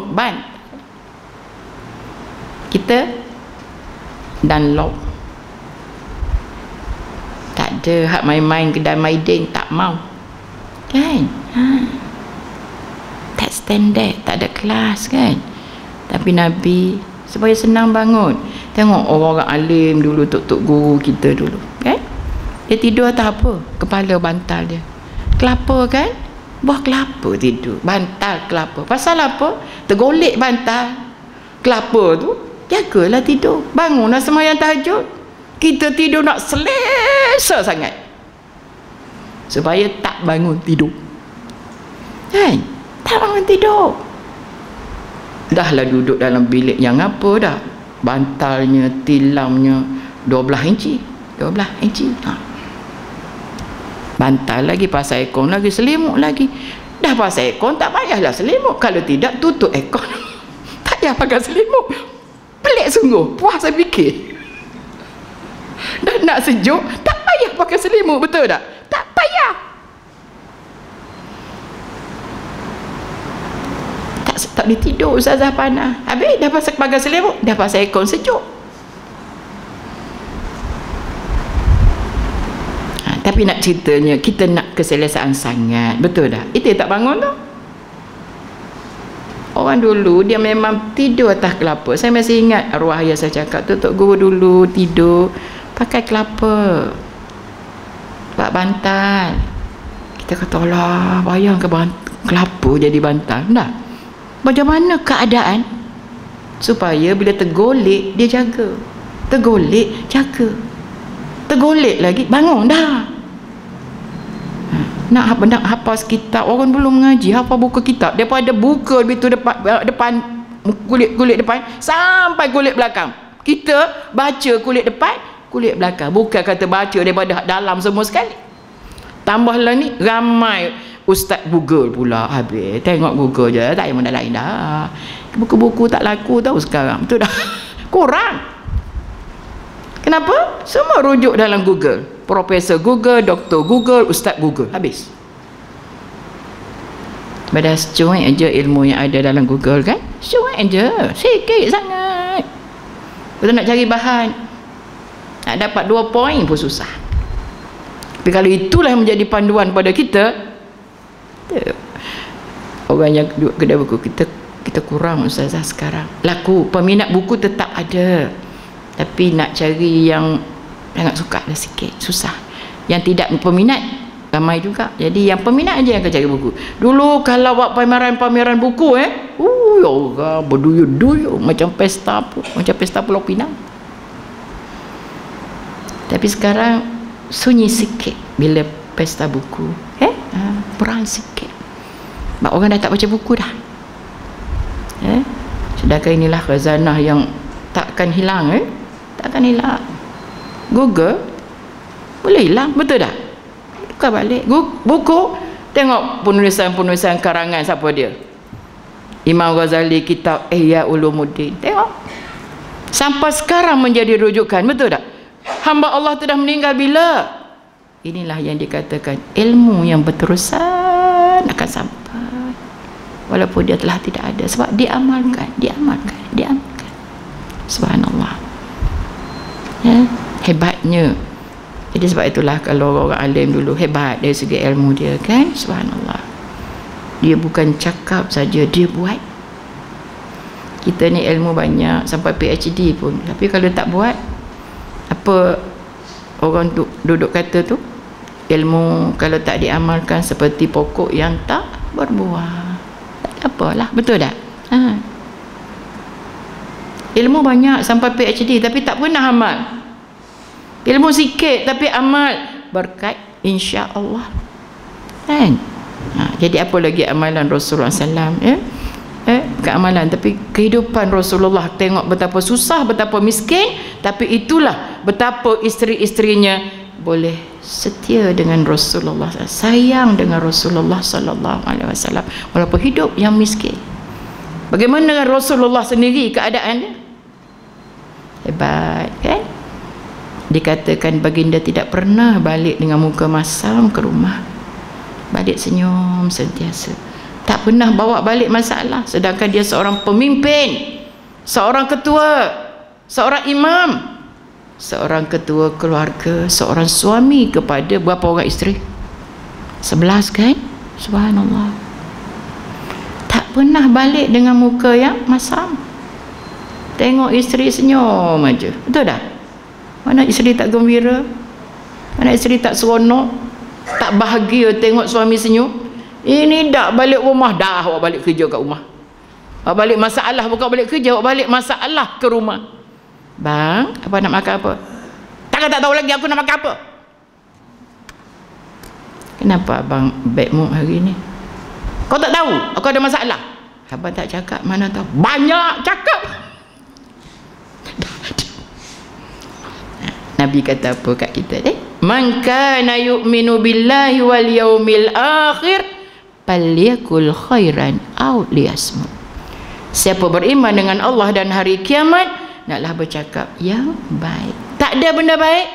Kita Dunlop. Tak ada hak main-main kedai maidin, tak mau. Kan? Tak standard, tak ada kelas kan. Tapi Nabi supaya senang bangun. Tengok orang-orang alim dulu, tok-tok guru kita dulu kan, dia tidur atas apa? Kepala bantal dia, kelapa kan, buah kelapa tidur, bantal kelapa. Pasal apa? Tergolek bantal kelapa tu, jagalah tidur. Bangunlah sembahyang tahajud. Kita tidur nak selesa sangat supaya tak bangun tidur kan. Tak bangun tidur, dahlah duduk dalam bilik yang apa dah, bantalnya, tilamnya 12 inci. Bantal lagi, pasal aircon lagi, selimut lagi. Dah pasal aircon tak payahlah selimut, kalau tidak tutup aircon. Tak payah pakai selimut. Pelik sungguh, puas saya fikir. Dan nak sejuk tak payah pakai selimut, betul tak? Tak payah. Tak boleh tidur ustazah, panas. Habis dah pasal pakai selimut, dah pasal aircon sejuk. Tapi nak ceritanya, kita nak keselesaan sangat, betul dah? Itu tak bangun tu. Orang dulu dia memang tidur atas kelapa. Saya masih ingat arwah ayah saya cakap tu, tok guru dulu tidur pakai kelapa, buat bantal. Kita kata, Allah, bayangkan kelapa jadi bantal. Dah, macam mana keadaan supaya bila tergolek dia jaga, tergolek jaga, tergolek lagi bangun dah. Nak hafal kitab, orang belum mengaji hafal buku kitab, daripada buka begitu depan kulit depan sampai kulit belakang. Kita baca kulit depan, kulit belakang, bukan kata baca daripada dalam semua sekali. Tambahlah ni ramai ustaz Google pula, habis tengok Google je, tak ada benda lain dah. Buku-buku tak laku tahu sekarang, betul dah. Kurang. Kenapa? Semua rujuk dalam Google. Profesor Google, Doktor Google, Ustaz Google, habis. Pada secuik aja ilmu yang ada dalam Google kan, secuik aja, sikit sangat. Kita nak cari bahan, nak dapat 2 poin pun susah. Tapi kalau itulah yang menjadi panduan pada kita, orang yang duduk kedai buku kita kurang ustazah sekarang. Laku peminat buku tetap ada, tapi nak cari yang sangat suka dah sikit, susah. Yang tidak peminat ramai juga. Jadi yang peminat aja yang akan cari buku. Dulu kalau buat pameran buku ya orang berduyuk-duyuk macam pesta Pulau Pinang. Tapi sekarang sunyi sikit bila pesta buku. Perang sikit. Sebab orang dah tak baca buku dah. Sedangkan inilah khazanah yang takkan hilang, takkan hilang. Google boleh hilang, betul tak? Buka balik buku, tengok penulisan-penulisan karangan siapa dia. Imam Ghazali, kitab Ihya Ulumuddin, tengok sampai sekarang menjadi rujukan, betul tak? Hamba Allah tu dah meninggal bila? Inilah yang dikatakan ilmu yang berterusan akan sampai walaupun dia telah tidak ada, sebab diamalkan. Subhanallah, ya, hebatnya. Jadi sebab itulah kalau orang alim dulu hebat dari segi ilmu dia, kan? Subhanallah, dia bukan cakap saja, dia buat. Kita ni ilmu banyak sampai PhD pun, tapi kalau tak buat, apa orang duduk kata tu, ilmu kalau tak diamalkan seperti pokok yang tak berbuah, tak apalah, betul tak? Ilmu banyak sampai PhD tapi tak pernah amal. Ilmu sikit tapi amal, berkat insya-Allah, kan? Jadi apa lagi amalan Rasulullah SAW, ya? Bukan amalan tapi kehidupan Rasulullah. Tengok betapa susah, betapa miskin, tapi itulah betapa isteri-isterinya boleh setia dengan Rasulullah, sayang dengan Rasulullah sallallahu alaihi wasallam walaupun hidup yang miskin. Bagaimana dengan Rasulullah sendiri keadaannya? Hebat, kan? Dikatakan baginda tidak pernah balik dengan muka masam ke rumah, balik senyum sentiasa, tak pernah bawa balik masalah. Sedangkan dia seorang pemimpin, seorang ketua, seorang imam, seorang ketua keluarga, seorang suami kepada berapa orang isteri? 11, kan? Subhanallah, tak pernah balik dengan muka yang masam. Tengok isteri senyum aja, betul tak? Mana isteri tak gembira? Mana isteri tak seronok, tak bahagia tengok suami senyum? Ini dah balik rumah, dah awak balik kerja kat rumah. Awak balik masalah, bukan balik kerja, awak balik masalah ke rumah. Bang, apa nak makan apa? Takkan tak tahu lagi aku nak makan apa? Kenapa abang bad mood hari ni? Kau tak tahu aku ada masalah? Abang tak cakap, mana tahu? Banyak cakap. Nabi kata apa kat kita? Man kana yu'minu billahi wal yaumil akhir falyakul khairan aw liyasmut. Siapa beriman dengan Allah dan hari kiamat, naklah bercakap yang baik. Tak ada benda baik,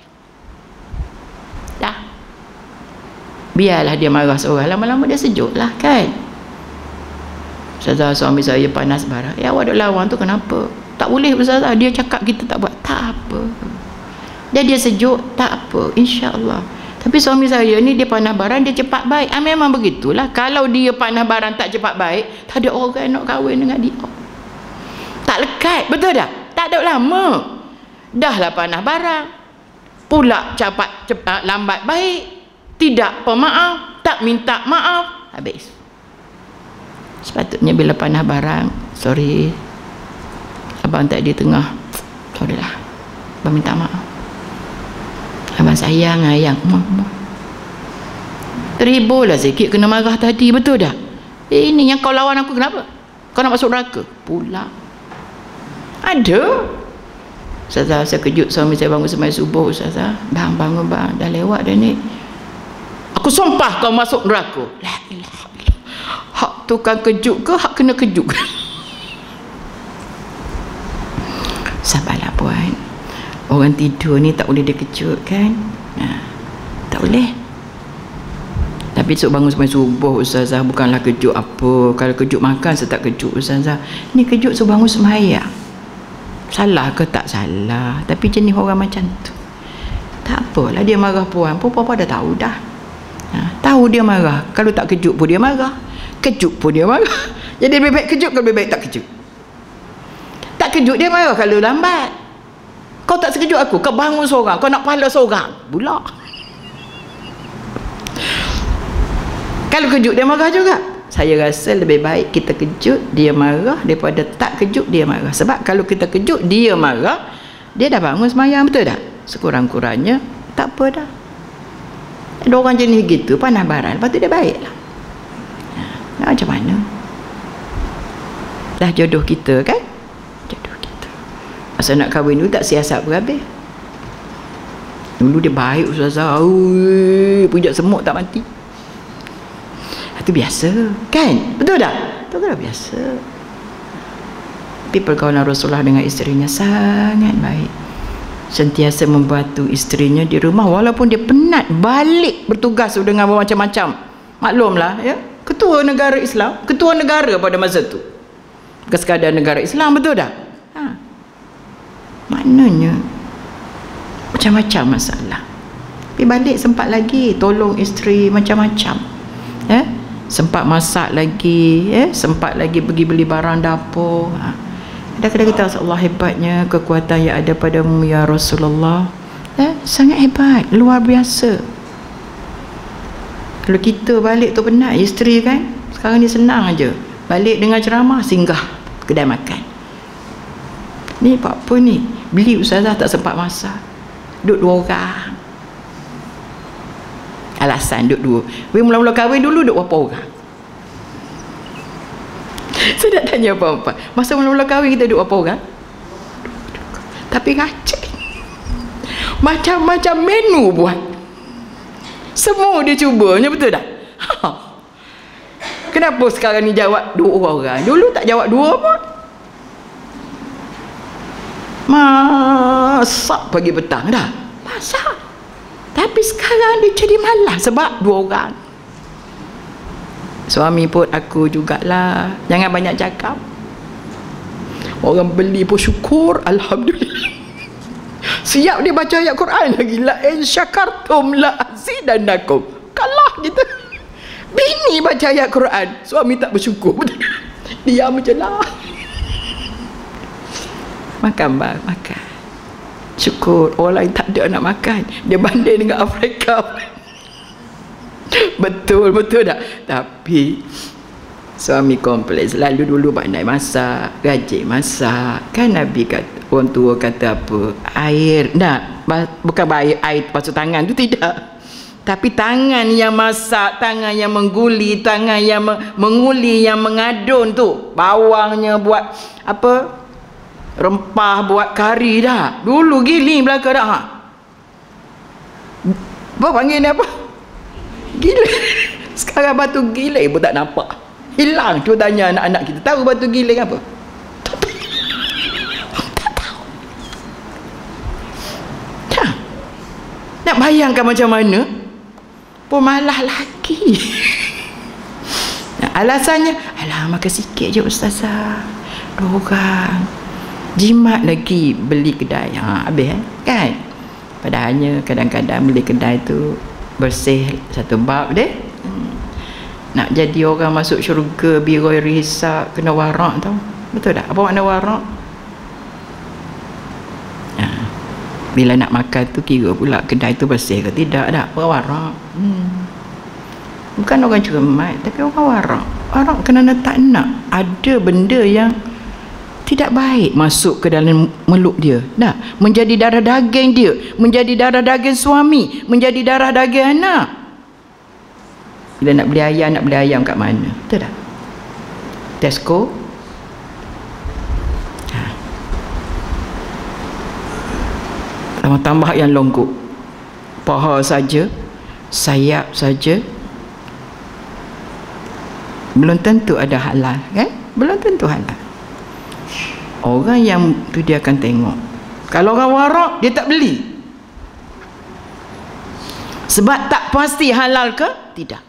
dah, biarlah dia marah seorang, lama-lama dia sejuk lah, kan? Ustazah, suami saya panas barang. Ya, awak duk lawan tu kenapa? Tak boleh Ustazah, dia cakap kita tak buat. Tak apa, dia sejuk, tak apa, insya-Allah. Tapi suami saya ni dia panah barang, dia cepat baik. Memang begitulah. Kalau dia panah barang tak cepat baik, tak ada orang nak kahwin dengan dia. Tak lekat, betul tak? Tak ada lama. Dahlah panah barang, pula cepat lambat baik, tidak pemaaf, tak minta maaf, habis. Sepatutnya bila panah barang, sorry abang tak di tengah, sorry lah, abang minta maaf, abang sayang ayang, terhibur lah sikit kena marah tadi, betul dah? Ini yang kau lawan aku kenapa? Kau nak masuk neraka pula? Ada. Ustazah, saya kejut suami saya bangun sembahyang subuh. Ustazah, bang, bangun bang, dah lewat dah ni, aku sumpah kau masuk neraka. La ilaha illallah. Hak tukang kejut ke hak kena kejut? Sabarlah puan, orang tidur ni tak boleh dia kejut, kan? Tak boleh. Tapi esok bangun sembahyang subuh Ustazah, bukanlah kejut apa. Kalau kejut makan saya tak kejut Ustazah, ni kejut so bangun sembahyang. Salah ke tak salah, tapi jenis orang macam tu. Tak apalah dia marah puan, puan dah tahu dah. Tahu dia marah, kalau tak kejut pun dia marah, kejut pun dia marah. Jadi lebih baik kejut ke lebih baik tak kejut? Tak kejut dia marah kalau lambat. Kau tak sekejut aku, kau bangun seorang, kau nak pahala seorang pula. Kalau kejut dia marah juga. Saya rasa lebih baik kita kejut dia marah daripada tak kejut dia marah. Sebab kalau kita kejut dia marah, dia dah bangun semayang, betul tak? Sekurang-kurangnya tak apa dah. Ada orang jenis gitu, panah barang, lepas tu dia baik lah. Nak macam mana? dah jodoh kita kan, jodoh kita. Masa nak kahwin dulu tak siasat berhabis. Dulu dia baik ustazah, pujak semut tak mati. Itu biasa kan, betul tak? Itu kan biasa. Tapi pergaulan Rasulullah dengan isterinya sangat baik, sentiasa membantu isterinya di rumah walaupun dia penat balik bertugas dengan macam-macam. Maklumlah ya, ketua negara Islam, ketua negara pada masa tu, bukan sekadar negara Islam, betul tak? Maknanya macam-macam masalah. Tapi balik sempat lagi tolong isteri macam-macam, sempat masak lagi, sempat lagi pergi beli barang dapur. Kadang-kadang kita rasa Allah hebatnya kekuatan yang ada padamu ya Rasulullah, sangat hebat, luar biasa. Kalau kita balik tu penat, isteri kan sekarang ni senang aja, balik dengan ceramah singgah kedai makan. Ni apa ni, beli ustazah tak sempat masak, duduk 2 orang. Alasan duduk 2. Mula-mula kahwin dulu duduk berapa orang? Saya tak tanya apa-apa. Masa mula-mula kahwin kita duduk berapa orang? Tapi racik, macam-macam menu buat, semua dia cubanya, betul tak? Kenapa sekarang ni jawab 2 orang? Dulu tak jawab 2 pun. Masak pagi petang dah masak, tapi sekarang dia jadi malas sebab 2 orang. Suami pun aku jugalah, jangan banyak cakap. Orang beli pun syukur, alhamdulillah. Siap dia baca ayat Quran lagi, la in syakartum la azidannakum. Kalah kita. Bini baca ayat Quran, suami tak bersyukur. Diam je lah. Makan bang, makan. Syukur orang lain tak ada nak makan, dia banding dengan Afrika. Betul tak? Tapi suami kompleks, lalu dulu pandai masak, rajin masak. Kan Nabi kata, orang tua kata apa? Air, bukan air basuh tangan tu, tidak. Tapi tangan yang masak, tangan yang mengguli, tangan yang menguli, yang mengadun tu, bawangnya buat apa? Rempah, buat kari dah. Dulu giling belaka dah. Apa panggil ni apa? Gila. Sekarang batu giling pun tak nampak, hilang. Cuba tanya anak-anak kita, tahu batu giling apa? Tak tahu. Nak bayangkan macam mana pun malah lagi. Alasannya, alah makan sikit je ustazah, 2 orang, jimat lagi beli kedai, habis kan. Padahalnya kadang-kadang beli kedai tu bersih satu bab deh. Nak jadi orang masuk syurga bighairi hisab, kena warak tau. Betul tak? Apa makna warak? Bila nak makan tu kira pula kedai tu bersih ke tidak dah. Warak. Bukan orang cermat, tapi orang warak. Warak kerana tak nak ada benda yang tidak baik masuk ke dalam mulut dia. Dah menjadi darah daging dia, menjadi darah daging suami, menjadi darah daging anak. Bila nak beli ayam kat mana? Betul tak? Tesco. Tambah yang longkuk, paha saja, sayap saja, belum tentu ada halal kan? Belum tentu halal. Orang yang tu dia akan tengok. Kalau orang warak, dia tak beli sebab tak pasti halal ke tidak.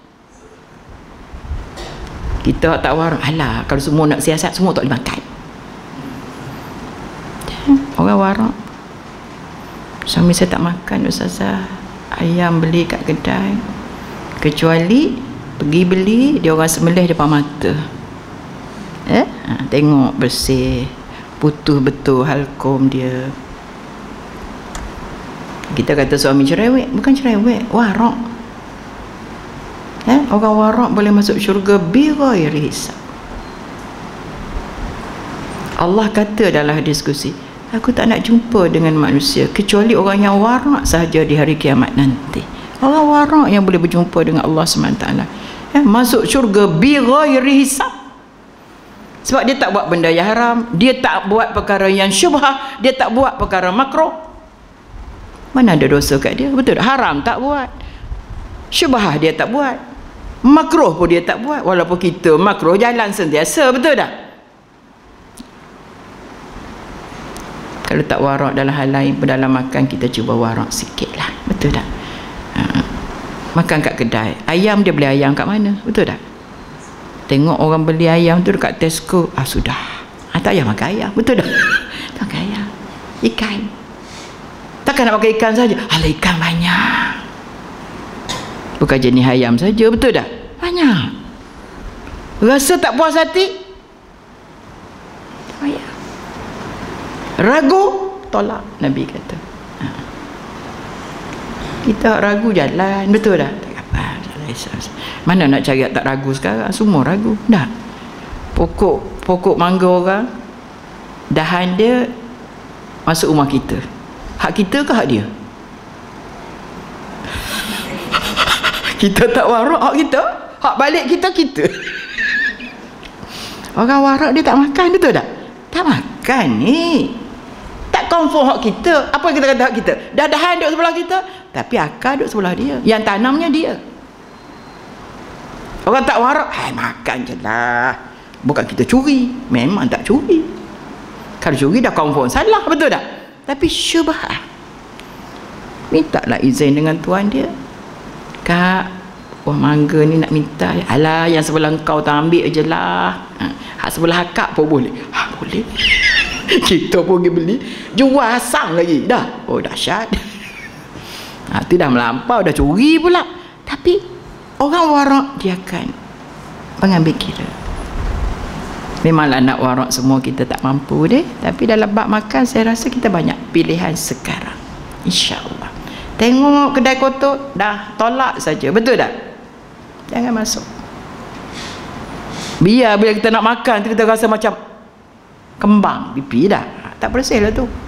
Kita tak warak, alah kalau semua nak siasat, semua tak boleh makan. Orang warak, suami saya tak makan ustazah, ayam beli kat kedai, kecuali pergi beli dia orang sembelih depan mata, tengok bersih, putus betul halkom dia. Kita kata suami cerewet, bukan cerewet, warak. Orang warak boleh masuk syurga bighairi hisab. Allah kata dalam diskusi, aku tak nak jumpa dengan manusia kecuali orang yang warak sahaja di hari kiamat nanti. Orang warak yang boleh berjumpa dengan Allah SWT, masuk syurga bighairi hisab. Sebab dia tak buat benda yang haram, dia tak buat perkara yang syubhah, dia tak buat perkara makruh. Mana ada dosa kat dia? Betul tak? Haram tak buat, syubhah dia tak buat, makruh pun dia tak buat. Walaupun kita makruh jalan sentiasa, betul tak? Kalau tak warak dalam hal lain, dalam makan kita cuba warak sikit lah, betul tak? Makan kat kedai, ayam dia beli ayam kat mana, betul tak? Tengok orang beli ayam tu dekat Tesco, sudah, tak payah makan ayam, betul tak? Tak makan ayam, ikan. Takkan nak makan ikan saja? Alah, ikan banyak, bukan jenis ayam saja, betul tak? Banyak. Rasa tak puas hati, tak payah. Ragu, tolak, Nabi kata. Kita ragu jalan, betul tak? Tak apa. Mana nak cari tak ragu sekarang? Semua ragu. Tak. Pokok mangga orang, dahan dia masuk rumah kita. Hak kita ke hak dia? Kita tak warak hak kita, hak balik kita. Orang warak dia tak makan, betul tak? Tak makan ni. Tak confirm hak kita. Apa kita kata hak kita? Dahan duduk sebelah kita, tapi akar duduk sebelah dia. Yang tanamnya dia. Orang tak warak, makan je lah. Bukan kita curi, memang tak curi. Kalau curi dah confirm salah, betul tak? Tapi syubhah, mintalah izin dengan tuan dia. Kak, buah mangga ni nak minta. Alah, yang sebelah kau tak ambil je lah. Hak sebelah akak pun boleh. Boleh. Kita pun pergi beli, jual asang lagi dah. Oh, dahsyat. Tu dah melampau, dah curi pula. Tapi orang warak dia akan mengambil kira. Memanglah nak warak semua kita tak mampu deh, tapi dalam bab makan saya rasa kita banyak pilihan sekarang, insya-Allah. Tengok kedai kotor, dah tolak saja, betul tak? Jangan masuk. Biar bila kita nak makan kita rasa macam kembang pipi dah, tak bersih lah tu.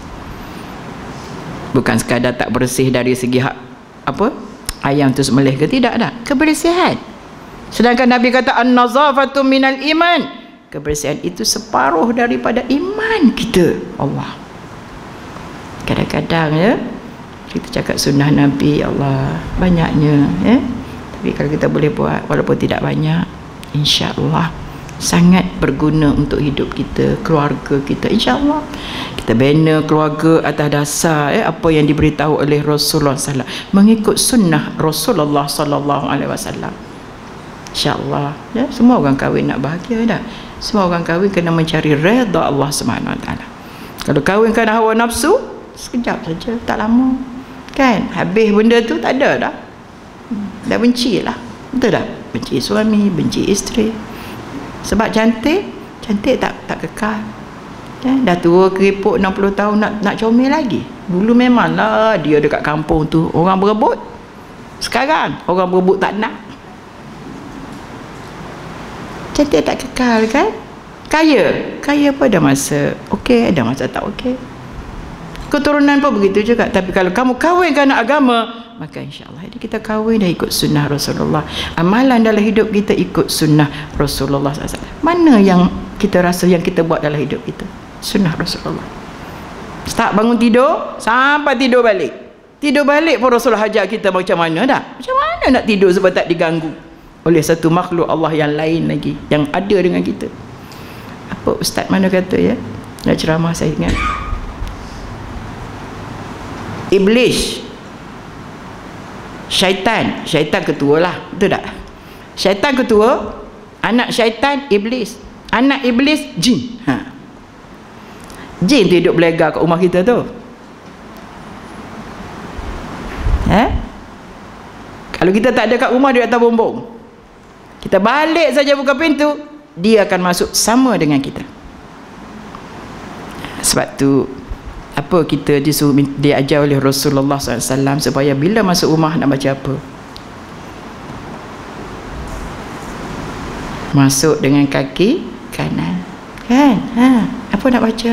Bukan sekadar tak bersih dari segi ayam tu sembelih ke tidak dah, kebersihan. Sedangkan Nabi kata an-nazafatu minal iman, kebersihan itu separuh daripada iman kita. Allah, kadang-kadang ya kita cakap sunnah Nabi, Allah banyaknya ya, tapi kalau kita boleh buat walaupun tidak banyak, insya-Allah sangat berguna untuk hidup kita, keluarga kita. InsyaAllah kita bina keluarga atas dasar apa yang diberitahu oleh Rasulullah SAW, mengikut sunnah Rasulullah SAW. InsyaAllah ya, semua orang kahwin nak bahagia dah. Semua orang kahwin kena mencari redha Allah SWT. Kalau kahwin kerana hawa nafsu, sekejap saja, tak lama kan, habis benda tu, tak ada dah. Dah benci lah, betul tak? Benci suami, benci isteri. Sebab cantik tak kekal ya, dah tua keriput 60 tahun nak comel lagi. Dulu memanglah dia dekat kampung tu orang berebut, sekarang orang berebut tak nak. Cantik tak kekal kan. Kaya pun ada masa okey, ada masa tak okey. Keturunan pun begitu juga. Tapi kalau kamu kahwin kerana agama, maka insya-Allah jadi kita kahwin dah ikut sunnah Rasulullah. Amalan dalam hidup kita ikut sunnah Rasulullah SAW. Mana yang kita rasa yang kita buat dalam hidup kita? Sunnah Rasulullah. Start bangun tidur sampai tidur balik. Tidur balik pun Rasulullah ajar kita macam mana dah. Macam mana nak tidur sebab tak diganggu oleh satu makhluk Allah yang lain lagi, yang ada dengan kita. Apa ustaz mana kata ya, nak ceramah saya ingat, Iblis, syaitan ketua lah, betul tak? Syaitan ketua, anak syaitan Iblis, anak Iblis jin. Jin tu hidup belega kat rumah kita tu. Kalau kita tak ada kat rumah, dia atas bumbung. Kita balik saja buka pintu, dia akan masuk sama dengan kita. Sebab tu apa kita diajar oleh Rasulullah SAW supaya bila masuk rumah nak baca apa? Masuk dengan kaki kanan kan? Apa nak baca?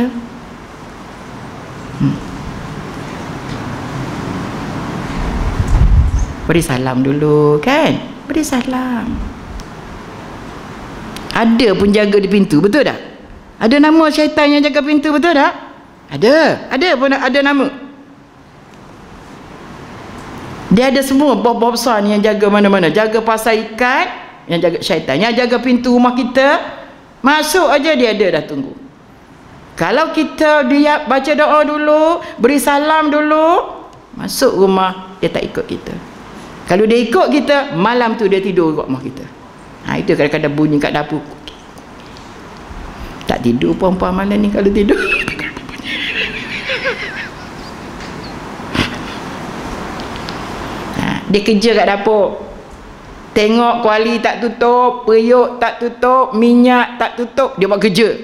Beri salam dulu kan? Beri salam. Ada pun jaga di pintu, betul tak? Ada nama syaitan yang jaga pintu, betul tak? Ada pun ada nama. Dia ada semua bos-bos besar ni yang jaga mana-mana. Jaga pasar ikan, yang jaga syaitan. Yang jaga pintu rumah kita, masuk aja dia ada dah tunggu. Kalau kita dia baca doa dulu, beri salam dulu, masuk rumah, dia tak ikut kita. Kalau dia ikut kita, malam tu dia tidur kat rumah kita. Itu kadang-kadang bunyi kat dapur. Tak tidur perempuan malam ni kalau tidur. Dia kerja kat dapur. Tengok kuali tak tutup, periuk tak tutup, minyak tak tutup, dia buat kerja.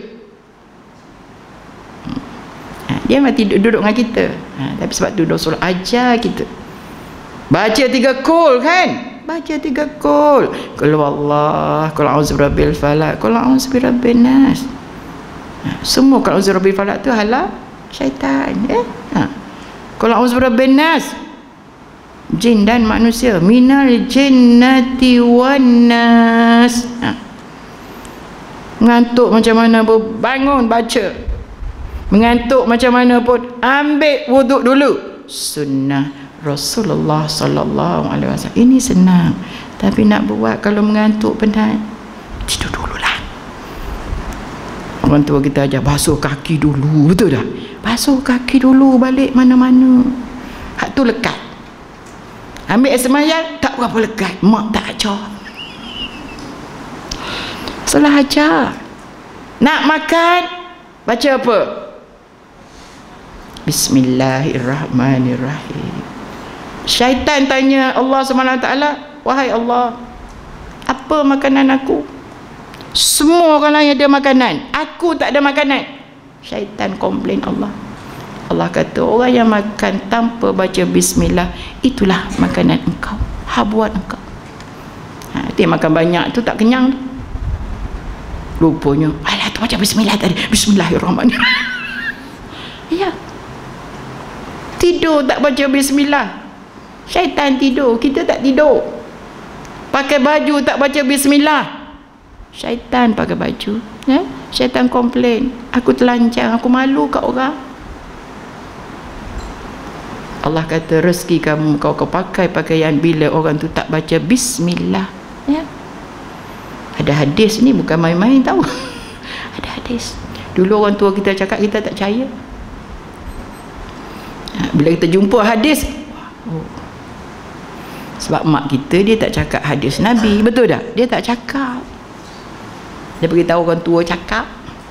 Dia mati duduk dengan kita. Tapi sebab tu Rasul ajar kita. Baca 3 kul kan? Baca 3 kul. Qul huwallah, qul a'udzu birabbil falaq, qul a'udzu birabbin nas. Semua qul a'udzu birabbil falaq tu halal syaitan. Qul a'udzu birabbin nas. Jin dan manusia, minal jinnati wan nas. Mengantuk macam mana pun bangun baca. Mengantuk macam mana pun ambil wuduk dulu. Sunnah Rasulullah sallallahu alaihi wasallam. Ini senang, tapi nak buat kalau mengantuk penat, tidur dululah. Orang tua kita ajar basuh kaki dulu, betul tak? Basuh kaki dulu balik mana-mana. Hak tu lekat. Ambil air semayang tak berapa lekat, mak tak ajar. Salah ajar. Nak makan baca apa? Bismillahirrahmanirrahim. Syaitan tanya Allah SWT, wahai Allah, apa makanan aku? Semua orang lain ada makanan, aku tak ada makanan. Syaitan komplain Allah. Allah kata, orang yang makan tanpa baca bismillah, itulah makanan engkau, habuat engkau. Dia makan banyak tu tak kenyang tu. Rupanya, alah tu baca bismillah tadi. Bismillahirrahmanirrahim. Ya. Tidur tak baca bismillah. Syaitan tidur, kita tak tidur. Pakai baju tak baca bismillah. Syaitan pakai baju. Ya? Syaitan komplain, aku telanjang, aku malu kat orang. Allah kata rezeki kamu kau pakai pakaian bila orang tu tak baca bismillah. Ya. Ada hadis ni, bukan main-main tahu. Ada hadis. Dulu orang tua kita cakap, kita tak percaya. Bila kita jumpa hadis, sebab mak kita dia tak cakap hadis Nabi, betul tak? Dia tak cakap. Dia beritahu orang tua cakap.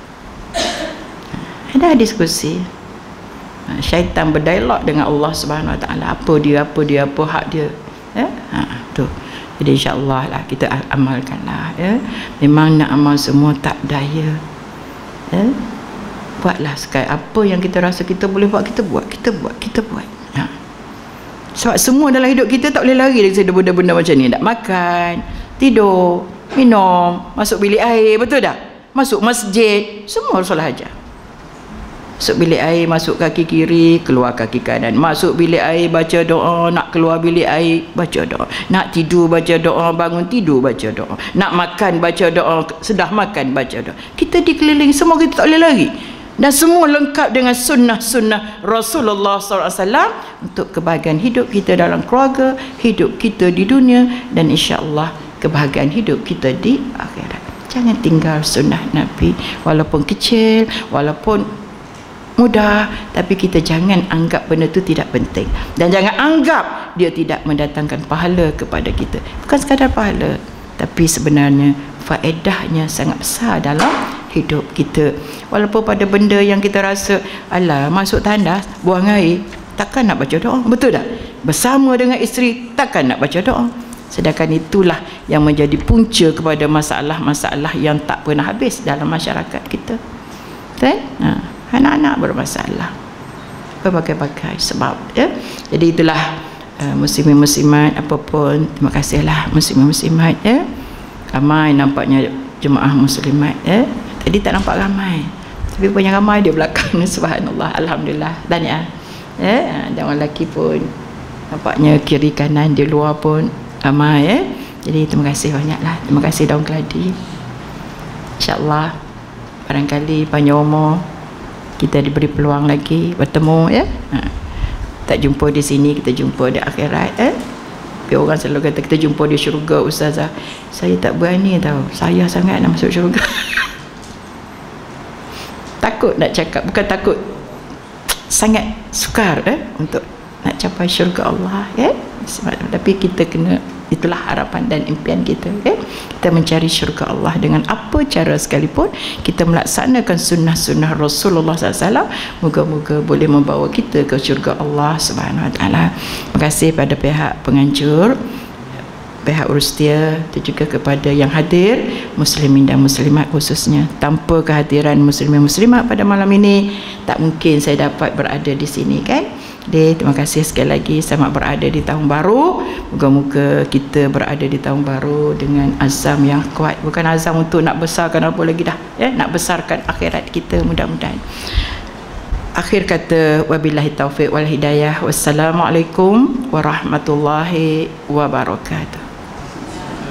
Ada hadis kursi. Syaitan berdialog dengan Allah Subhanahu Wa Taala, apa dia hak dia. Tu. Jadi insya-Allah lah kita amalkanlah, ya. Memang nak amal semua tak daya. Ya. Buatlah sekali apa yang kita rasa kita boleh buat, kita buat. Sebab semua dalam hidup kita tak boleh lari dari benda-benda macam ni. Nak makan, tidur, minum, masuk bilik air, betul tak? Masuk masjid, semua Rasulullah ajar. Masuk bilik air, masuk kaki kiri, keluar kaki kanan. Masuk bilik air, baca doa. Nak keluar bilik air, baca doa. Nak tidur, baca doa. Bangun tidur, baca doa. Nak makan, baca doa. Sedah makan, baca doa. Kita dikeliling, semua kita tak boleh lari. Dan semua lengkap dengan sunnah-sunnah Rasulullah SAW untuk kebahagiaan hidup kita dalam keluarga, hidup kita di dunia, dan insya-Allah kebahagiaan hidup kita di akhirat. Jangan tinggal sunnah Nabi, walaupun kecil, walaupun mudah, tapi kita jangan anggap benda itu tidak penting, dan jangan anggap dia tidak mendatangkan pahala kepada kita. Bukan sekadar pahala, tapi sebenarnya faedahnya sangat besar dalam hidup kita. Walaupun pada benda yang kita rasa, alah masuk tandas buang air, takkan nak baca doa, betul tak? Bersama dengan isteri, takkan nak baca doa. Sedangkan itulah yang menjadi punca kepada masalah-masalah yang tak pernah habis dalam masyarakat kita. Betul? Anak-anak bermasalah berbagai-bagai sebab, ya. Jadi itulah muslimin-muslimat apapun, terima kasihlah muslimin-muslimat, ya. Ramai nampaknya jemaah muslimat, ya. Tadi tak nampak ramai, tapi banyak ramai di belakang. Subhanallah, alhamdulillah, tahniah, ya. Dan orang lelaki pun nampaknya kiri kanan di luar pun ramai, ya. Jadi terima kasih banyaklah. Terima kasih Daun Keladi. InsyaAllah barangkali panjang umur kita diberi peluang lagi bertemu, ya. Tak jumpa di sini, kita jumpa di akhirat, Tapi orang selalu kata kita jumpa di syurga, Ustazah. Saya tak berani tahu, saya sangat nak masuk syurga. Takut nak cakap, bukan takut, sangat sukar untuk nak capai syurga Allah, ya. Tapi kita kena, itulah harapan dan impian kita, ya. Kita mencari syurga Allah dengan apa cara sekalipun, kita melaksanakan sunnah-sunnah Rasulullah SAW. Moga-moga boleh membawa kita ke syurga Allah Subhanahu Wa Taala. Terima kasih pada pihak penganjur, pihak Urustia, itu juga kepada yang hadir, muslimin dan muslimat khususnya. Tanpa kehadiran muslimin muslimat pada malam ini, tak mungkin saya dapat berada di sini, kan. Jadi, terima kasih sekali lagi, selamat berada di tahun baru. Moga-moga kita berada di tahun baru dengan azam yang kuat, bukan azam untuk nak besarkan apa lagi dah, ya, nak besarkan akhirat kita, mudah-mudahan. Akhir kata, wabillahi taufiq wal hidayah. Wassalamualaikum warahmatullahi wabarakatuh.